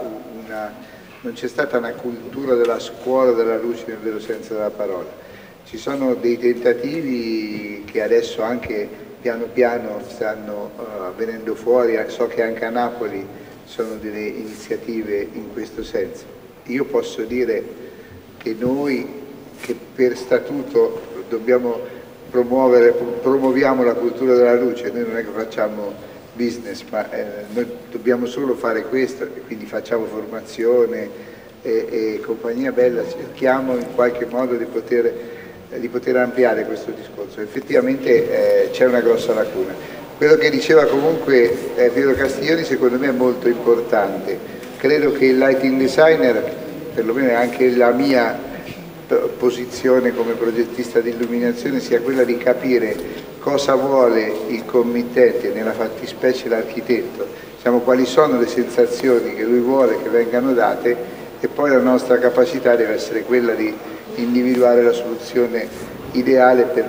una cultura della scuola della luce nel vero senso della parola. Ci sono dei tentativi che adesso anche piano piano stanno venendo fuori, so che anche a Napoli sono delle iniziative in questo senso. Io posso dire che noi, che per statuto dobbiamo promuoviamo la cultura della luce, noi non è che facciamo business, ma noi dobbiamo solo fare questo e quindi facciamo formazione e compagnia bella, cerchiamo in qualche modo di poter ampliare questo discorso. Effettivamente c'è una grossa lacuna. Quello che diceva comunque Piero Castiglioni secondo me è molto importante. Credo che il lighting designer, perlomeno è anche la mia posizione come progettista di illuminazione, sia quella di capire cosa vuole il committente, nella fattispecie l'architetto, diciamo, quali sono le sensazioni che lui vuole che vengano date, e poi la nostra capacità deve essere quella di individuare la soluzione ideale per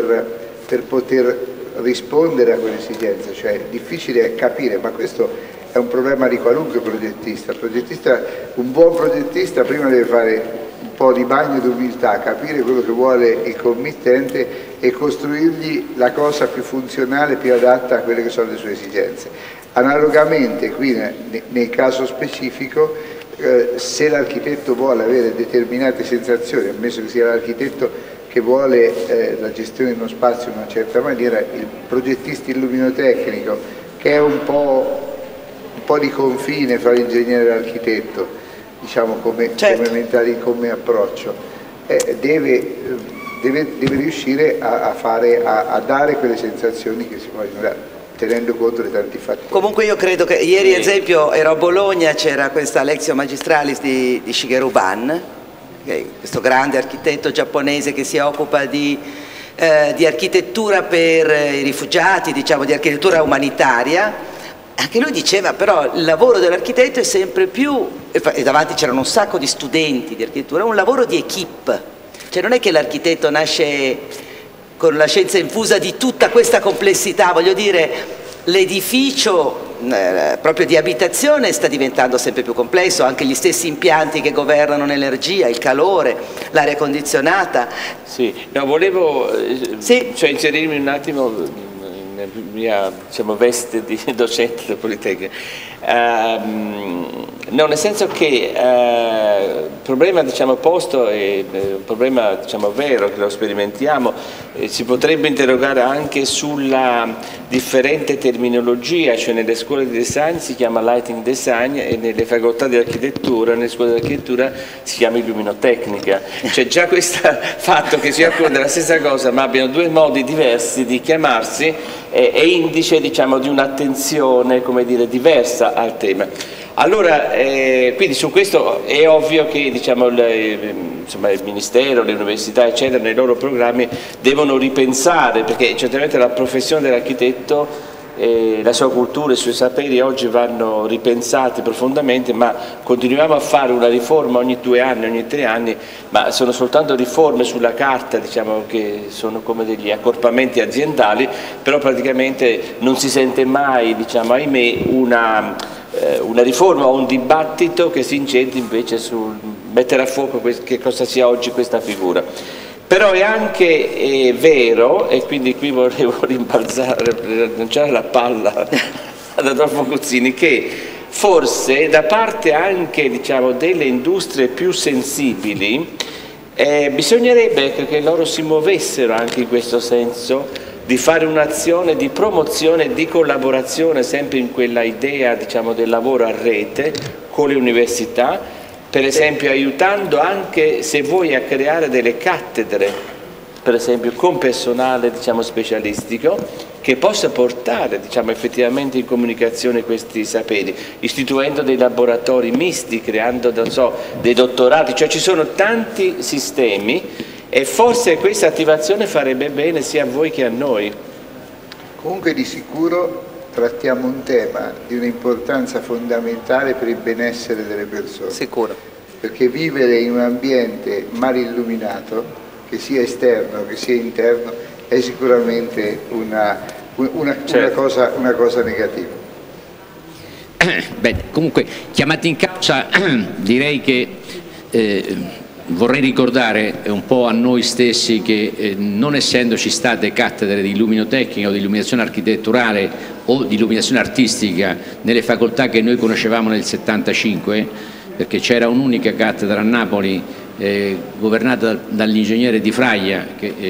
poter rispondere a quell'esigenza. Cioè è difficile capire, ma questo è un problema di qualunque progettista. Un buon progettista prima deve fare un po' di bagno d'umiltà, capire quello che vuole il committente e costruirgli la cosa più funzionale, più adatta a quelle che sono le sue esigenze. Analogamente qui nel caso specifico, se l'architetto vuole avere determinate sensazioni, ammesso che sia l'architetto che vuole la gestione di uno spazio in una certa maniera, il progettista illuminotecnico, che è un po' di confine fra l'ingegnere e l'architetto, diciamo come approccio, deve riuscire a dare quelle sensazioni che si vogliono dare, tenendo conto di tanti fattori. Comunque io credo che ieri, ad esempio, ero a Bologna, c'era questa Lectio Magistralis di Shigeru Ban, questo grande architetto giapponese che si occupa di architettura per i rifugiati, diciamo di architettura umanitaria. Anche lui diceva però il lavoro dell'architetto è sempre più, e davanti c'erano un sacco di studenti di architettura, un lavoro di equipe, cioè non è che l'architetto nasce con la scienza infusa di tutta questa complessità, voglio dire, l'edificio proprio di abitazione sta diventando sempre più complesso, anche gli stessi impianti che governano l'energia, il calore, l'aria condizionata. Sì, no, volevo cioè, inserirmi un attimo nella mia, diciamo, veste di docente del Politecnico. No, nel senso che il problema, diciamo, posto è un problema, diciamo, vero, che lo sperimentiamo. Si potrebbe interrogare anche sulla differente terminologia, cioè nelle scuole di design si chiama lighting design e nelle facoltà di architettura, nelle scuole di architettura si chiama illuminotecnica. Cioè già questo fatto che si occupa della stessa cosa ma abbiano due modi diversi di chiamarsi è indice, diciamo, di un'attenzione, come dire, diversa al tema. Allora, quindi su questo è ovvio che, diciamo, insomma, il Ministero, le università, eccetera, nei loro programmi devono ripensare, perché certamente la professione dell'architetto, la sua cultura, i suoi saperi oggi vanno ripensati profondamente, ma continuiamo a fare una riforma ogni 2 anni, ogni 3 anni, ma sono soltanto riforme sulla carta, diciamo, che sono come degli accorpamenti aziendali, però praticamente non si sente mai, diciamo, ahimè, una riforma o un dibattito che si incentri invece sul mettere a fuoco che cosa sia oggi questa figura. Però è anche vero, e quindi qui volevo lanciare la palla ad Adolfo Guzzini, che forse da parte anche, diciamo, delle industrie più sensibili bisognerebbe che loro si muovessero anche in questo senso, di fare un'azione di promozione e di collaborazione sempre in quella idea, diciamo, del lavoro a rete con le università, per esempio aiutando anche, se vuoi, a creare delle cattedre, per esempio con personale, diciamo, specialistico, che possa portare, diciamo, effettivamente in comunicazione questi saperi, istituendo dei laboratori misti, creando, non so, dei dottorati, cioè ci sono tanti sistemi e forse questa attivazione farebbe bene sia a voi che a noi. Comunque di sicuro trattiamo un tema di un'importanza fondamentale per il benessere delle persone. Sicuro. Perché vivere in un ambiente mal illuminato, che sia esterno che sia interno, è sicuramente una cosa negativa. Bene, comunque, chiamati in causa, direi che vorrei ricordare un po' a noi stessi che non essendoci state cattedre di illuminotecnica o di illuminazione architetturale o di illuminazione artistica nelle facoltà che noi conoscevamo nel 75, perché c'era un'unica cattedra a Napoli governata dall'ingegnere Di Fraia, che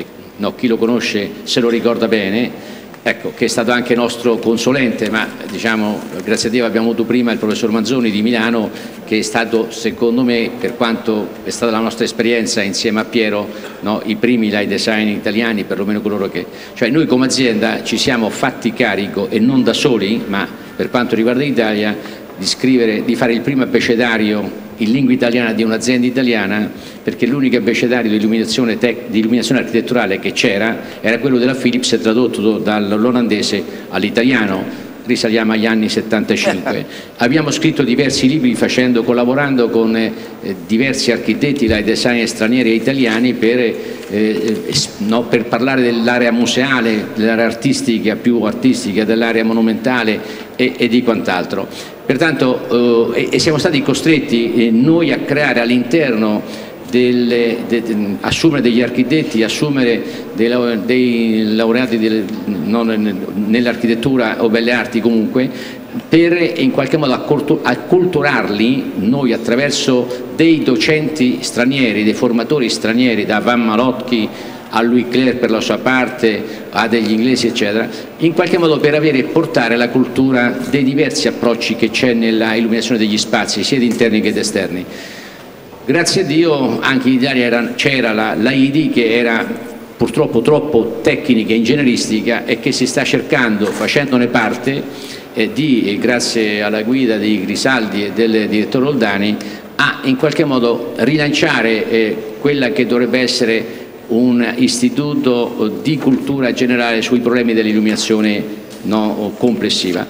no, chi lo conosce se lo ricorda bene, ecco, che è stato anche nostro consulente, ma diciamo, grazie a Dio abbiamo avuto prima il professor Manzoni di Milano, che è stato, secondo me, per quanto è stata la nostra esperienza insieme a Piero, no, i primi light design italiani, perlomeno coloro che... Cioè noi come azienda ci siamo fatti carico, e non da soli, ma per quanto riguarda l'Italia, di fare il primo abbecedario in lingua italiana di un'azienda italiana, perché l'unico abbecedario di illuminazione architetturale che c'era era quello della Philips, tradotto dall'olandese all'italiano. Risaliamo agli anni 75. Abbiamo scritto diversi libri collaborando con diversi architetti, light designer stranieri e italiani per parlare dell'area museale, dell'area artistica, più artistica, dell'area monumentale e di quant'altro. Pertanto siamo stati costretti noi a creare all'interno assumere degli architetti, assumere dei laureati nell'architettura o belle arti comunque, per in qualche modo acculturarli noi attraverso dei docenti stranieri, dei formatori stranieri, da Van Malotchi a Louis Clair per la sua parte, a degli inglesi eccetera, in qualche modo per portare la cultura dei diversi approcci che c'è nella illuminazione degli spazi, sia di interni che di esterni. Grazie a Dio anche in Italia c'era la IDI, che era purtroppo troppo tecnica e ingegneristica, e che si sta cercando, facendone parte, grazie alla guida di Grisaldi e del direttore Oldani, a in qualche modo rilanciare quella che dovrebbe essere un istituto di cultura generale sui problemi dell'illuminazione complessiva.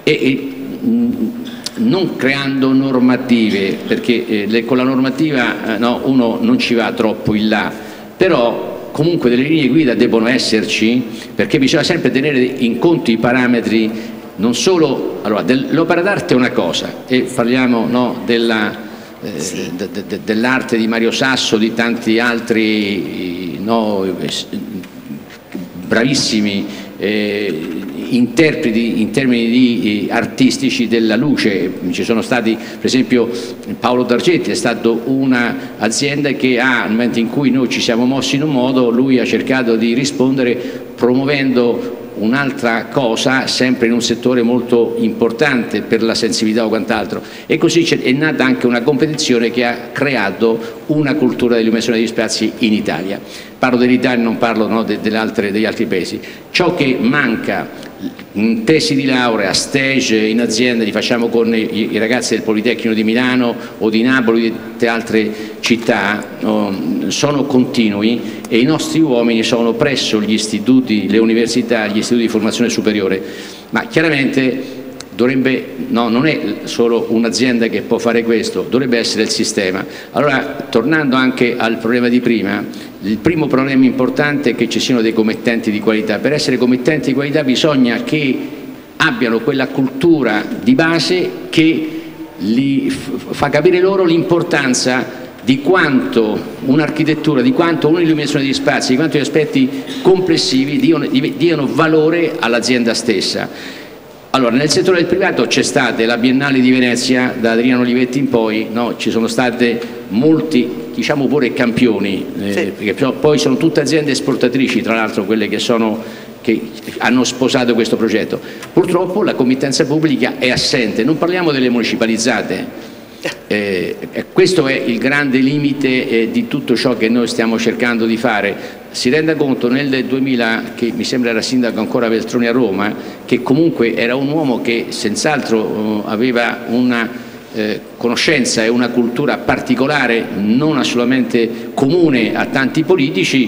Non creando normative, perché con la normativa uno non ci va troppo in là, però comunque delle linee guida debbono esserci, perché bisogna sempre tenere in conto i parametri, non solo... Allora, l'opera d'arte è una cosa, e parliamo dell'arte di Mario Sasso, di tanti altri bravissimi interpreti in termini artistici della luce. Ci sono stati, per esempio, Paolo Dargetti è stato un'azienda che nel momento in cui noi ci siamo mossi in un modo, lui ha cercato di rispondere promuovendo un'altra cosa, sempre in un settore molto importante per la sensibilità o quant'altro, e così è nata anche una competizione che ha creato una cultura dell'illuminazione degli spazi in Italia. Parlo dell'Italia, non parlo degli altri paesi. Ciò che manca in tesi di laurea, stage in azienda, li facciamo con i ragazzi del Politecnico di Milano o di Napoli o di altre città, sono continui, e i nostri uomini sono presso gli istituti, le università, gli istituti di formazione superiore. Ma chiaramente non è solo un'azienda che può fare questo, dovrebbe essere il sistema. Allora, tornando anche al problema di prima, il primo problema importante è che ci siano dei committenti di qualità. Per essere committenti di qualità bisogna che abbiano quella cultura di base che fa capire loro l'importanza di quanto un'architettura, di quanto un'illuminazione degli spazi, di quanto gli aspetti complessivi diano valore all'azienda stessa. Allora, nel settore del privato c'è stata la Biennale di Venezia, da Adriano Olivetti in poi, ci sono state molti, diciamo pure campioni, perché poi sono tutte aziende esportatrici, tra l'altro quelle che hanno sposato questo progetto. Purtroppo la committenza pubblica è assente, non parliamo delle municipalizzate. Questo è il grande limite di tutto ciò che noi stiamo cercando di fare. Si renda conto, nel 2000, che mi sembra era sindaco ancora Veltroni a Roma, che comunque era un uomo che senz'altro aveva una conoscenza e una cultura particolare, non assolutamente comune a tanti politici,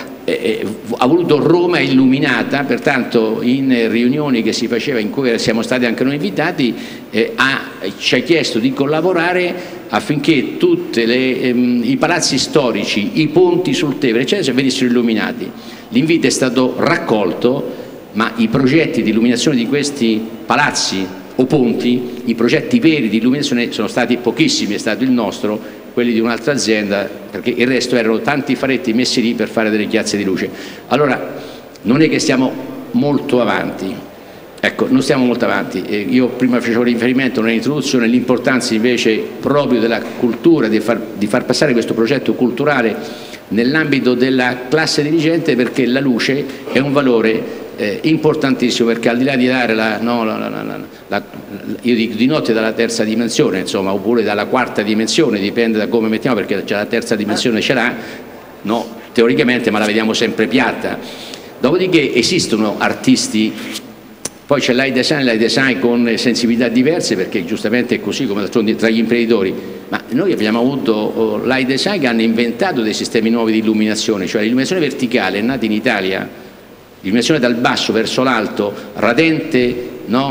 ha voluto Roma illuminata, pertanto in riunioni che si faceva, in cui siamo stati anche noi invitati, ci ha chiesto di collaborare affinché tutti i palazzi storici, i ponti sul Tevere, eccetera, venissero illuminati. L'invito è stato raccolto, ma i progetti di illuminazione di questi palazzi o ponti, i progetti veri di illuminazione sono stati pochissimi, è stato il nostro, quelli di un'altra azienda, perché il resto erano tanti faretti messi lì per fare delle chiazze di luce. Allora, non è che stiamo molto avanti, ecco, non stiamo molto avanti. Io prima facevo riferimento nell'introduzione all'importanza invece proprio della cultura, di far passare questo progetto culturale nell'ambito della classe dirigente, perché la luce è un valore importantissimo, perché al di là di dare io dico di notte dalla terza dimensione, insomma, oppure dalla quarta dimensione, dipende da come mettiamo, perché già la terza dimensione ce l'ha, no, teoricamente, ma la vediamo sempre piatta. Dopodiché esistono artisti, poi c'è l'high design con sensibilità diverse, perché giustamente è così come tra gli imprenditori, ma noi abbiamo avuto l'high design che hanno inventato dei sistemi nuovi di illuminazione, cioè l'illuminazione verticale è nata in Italia, l'illuminazione dal basso verso l'alto, radente,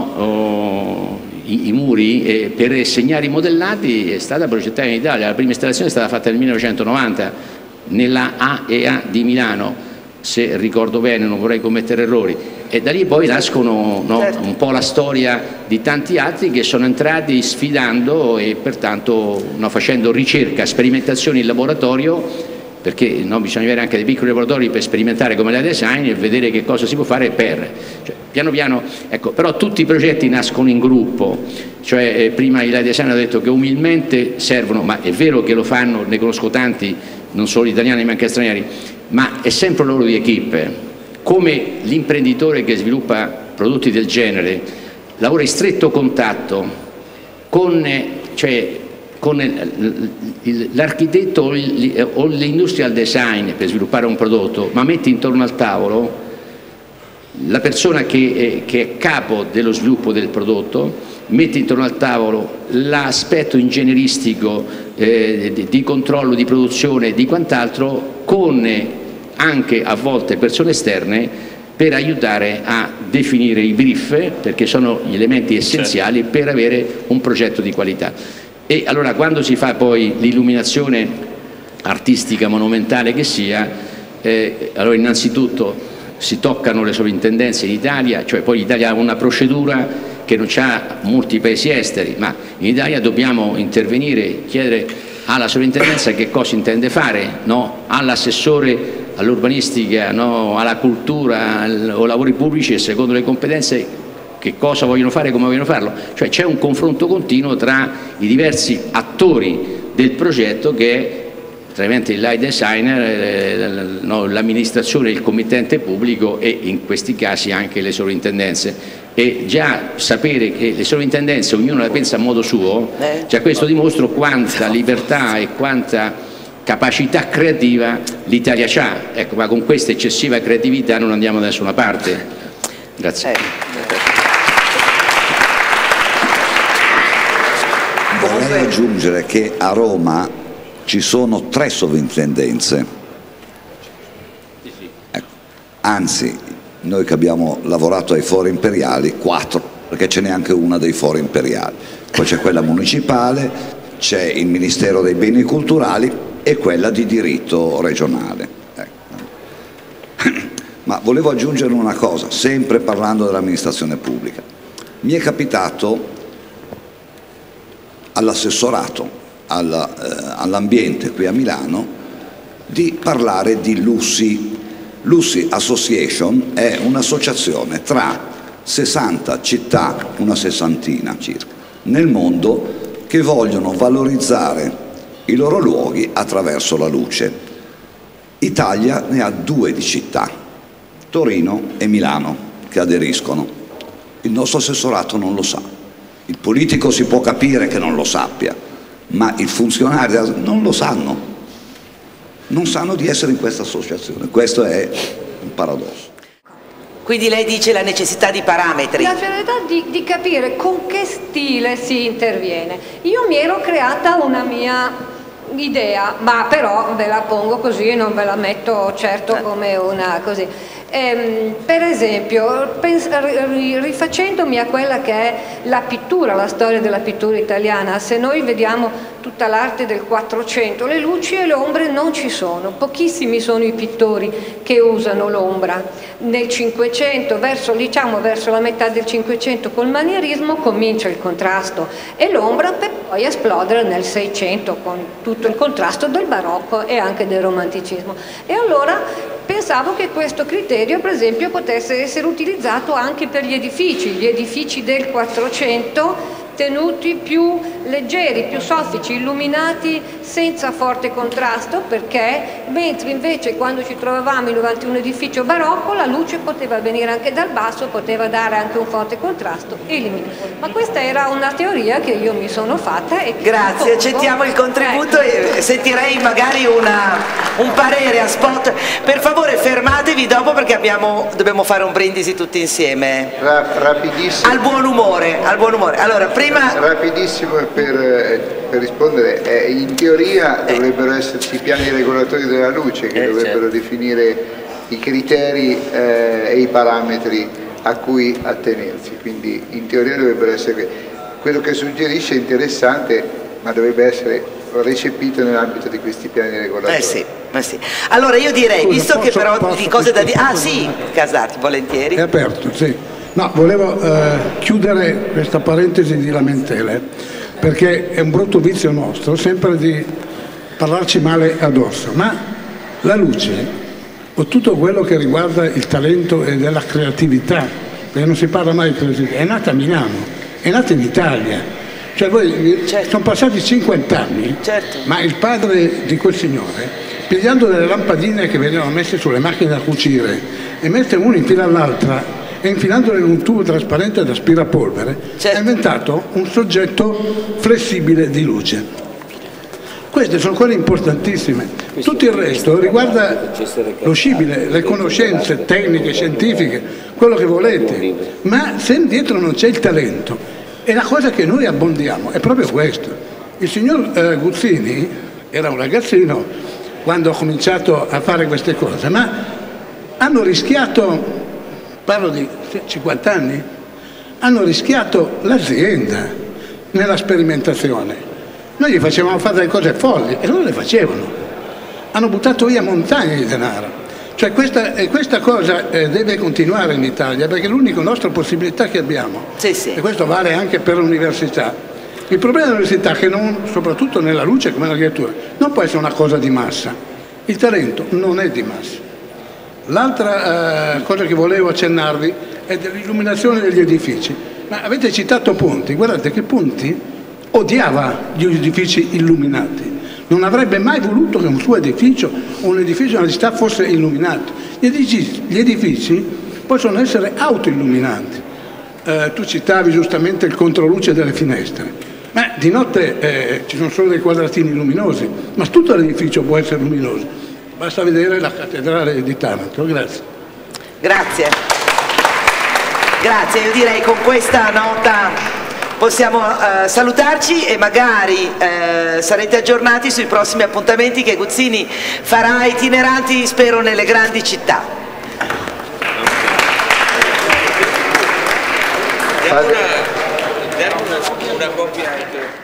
no, i muri, per segnali modellati, è stata progettata in Italia. La prima installazione è stata fatta nel 1990 nella AEA di Milano, se ricordo bene, non vorrei commettere errori, e da lì poi nascono, no, un po' la storia di tanti altri che sono entrati sfidando e pertanto, no, facendo ricerca, sperimentazioni in laboratorio, perché, no, bisogna avere anche dei piccoli laboratori per sperimentare come la design e vedere che cosa si può fare cioè, piano piano, ecco. Però tutti i progetti nascono in gruppo, cioè prima il design ha detto che umilmente servono, ma è vero che lo fanno, ne conosco tanti, non solo italiani ma anche stranieri, ma è sempre un lavoro di equipe, come l'imprenditore che sviluppa prodotti del genere lavora in stretto contatto con, cioè, con l'architetto o l'industrial design per sviluppare un prodotto, ma mette intorno al tavolo la persona che è capo dello sviluppo del prodotto, mette intorno al tavolo l'aspetto ingegneristico di controllo, di produzione e di quant'altro, con anche a volte persone esterne per aiutare a definire i brief, perché sono gli elementi essenziali per avere un progetto di qualità. E allora quando si fa poi l'illuminazione artistica monumentale che sia, allora innanzitutto si toccano le sovrintendenze in Italia, cioè poi l'Italia ha una procedura che non c'ha molti paesi esteri, ma in Italia dobbiamo intervenire, chiedere alla sovrintendenza che cosa intende fare, no? All'assessore all'urbanistica, no? Alla cultura o lavori pubblici, e secondo le competenze che cosa vogliono fare e come vogliono farlo. Cioè c'è un confronto continuo tra i diversi attori del progetto, che è ovviamente il light designer, l'amministrazione, il committente pubblico e in questi casi anche le sovrintendenze. E già sapere che le sovrintendenze ognuno la pensa a modo suo, già questo dimostra quanta libertà e quanta capacità creativa l'Italia ha. Ecco, ma con questa eccessiva creatività non andiamo da nessuna parte. Grazie. Vorrei aggiungere che a Roma ci sono 3 sovrintendenze, ecco. Anzi, noi che abbiamo lavorato ai fori imperiali, 4, perché ce n'è anche una dei fori imperiali, poi c'è quella municipale, c'è il Ministero dei Beni Culturali e quella di diritto regionale. Ecco. Ma volevo aggiungere una cosa, sempre parlando dell'amministrazione pubblica. Mi è capitato all'assessorato all'ambiente qui a Milano di parlare di LUSI. LUSI Association è un'associazione tra 60 città, una sessantina circa, nel mondo, che vogliono valorizzare i loro luoghi attraverso la luce. Italia ne ha 2 di città, Torino e Milano, che aderiscono. Il nostro assessorato non lo sa. Il politico si può capire che non lo sappia, ma i funzionari non lo sanno, non sanno di essere in questa associazione. Questo è un paradosso. Quindi lei dice la necessità di parametri. La necessità di capire con che stile si interviene. Io mi ero creata una mia idea, ma però ve la pongo così e non ve la metto certo come una così. Per esempio, rifacendomi a quella che è la pittura, la storia della pittura italiana, se noi vediamo tutta l'arte del 400, le luci e le ombre non ci sono, pochissimi sono i pittori che usano l'ombra. Nel 500, verso la metà del 500 col manierismo comincia il contrasto e l'ombra, per poi esplodere nel 600 con tutto il contrasto del barocco e anche del romanticismo. E allora pensavo che questo criterio, per esempio, potesse essere utilizzato anche per gli edifici del 400 tenuti più leggeri, più soffici, illuminati senza forte contrasto, perché mentre invece quando ci trovavamo davanti a un edificio barocco la luce poteva venire anche dal basso, poteva dare anche un forte contrasto e illuminare. Ma questa era una teoria che io mi sono fatta e che grazie, accettiamo il contributo e sentirei magari un parere a spot. Per favore fermatevi dopo perché dobbiamo fare un brindisi tutti insieme. Rapidissimo. Al buon umore, al buon umore. Allora, prima... Rapidissimo per rispondere, in teoria dovrebbero esserci i piani regolatori della luce che dovrebbero definire i criteri e i parametri a cui attenersi, quindi in teoria dovrebbero essere quello che suggerisce è interessante, ma dovrebbe essere recepito nell'ambito di questi piani regolatori. Sì. Allora io direi, visto che però di cose da dire... Ah sì, Casati, volentieri. È aperto, sì. No, volevo chiudere questa parentesi di lamentele, perché è un brutto vizio nostro sempre di parlarci male addosso, ma la luce o tutto quello che riguarda il talento e della creatività, perché non si parla mai di creatività, è nata a Milano, è nata in Italia. Cioè voi, sono passati 50 anni, ma il padre di quel signore, pigliando delle lampadine che venivano messe sulle macchine da cucire e mette una in fila all'altra e infilandole in un tubo trasparente da aspirapolvere, ha inventato un soggetto flessibile di luce. Queste sono quelle importantissime. Tutto il resto riguarda lo scibile, le conoscenze tecniche, scientifiche, quello che volete, ma se dietro non c'è il talento, e la cosa che noi abbondiamo è proprio questo. Il signor Guzzini era un ragazzino quando ha cominciato a fare queste cose, ma hanno rischiato, parlo di 50 anni, hanno rischiato l'azienda nella sperimentazione. Noi gli facevamo fare delle cose folli e loro le facevano. Hanno buttato via montagne di denaro. Cioè questa cosa deve continuare in Italia, perché è l'unica nostra possibilità che abbiamo. E questo vale anche per l'università. Il problema dell'università è che soprattutto nella luce come nell'architettura, non può essere una cosa di massa. Il talento non è di massa. L'altra cosa che volevo accennarvi è dell'illuminazione degli edifici. Ma avete citato Ponti, guardate che Ponti odiava gli edifici illuminati. Non avrebbe mai voluto che un suo edificio o un edificio di una città fosse illuminato. Gli edifici possono essere autoilluminanti. Tu citavi giustamente il controluce delle finestre, ma di notte ci sono solo dei quadratini luminosi, ma tutto l'edificio può essere luminoso. Basta vedere la cattedrale di Taranto. Grazie. Grazie. Grazie, io direi con questa nota possiamo salutarci e magari sarete aggiornati sui prossimi appuntamenti che Guzzini farà itineranti, spero, nelle grandi città. Diamo una coppia.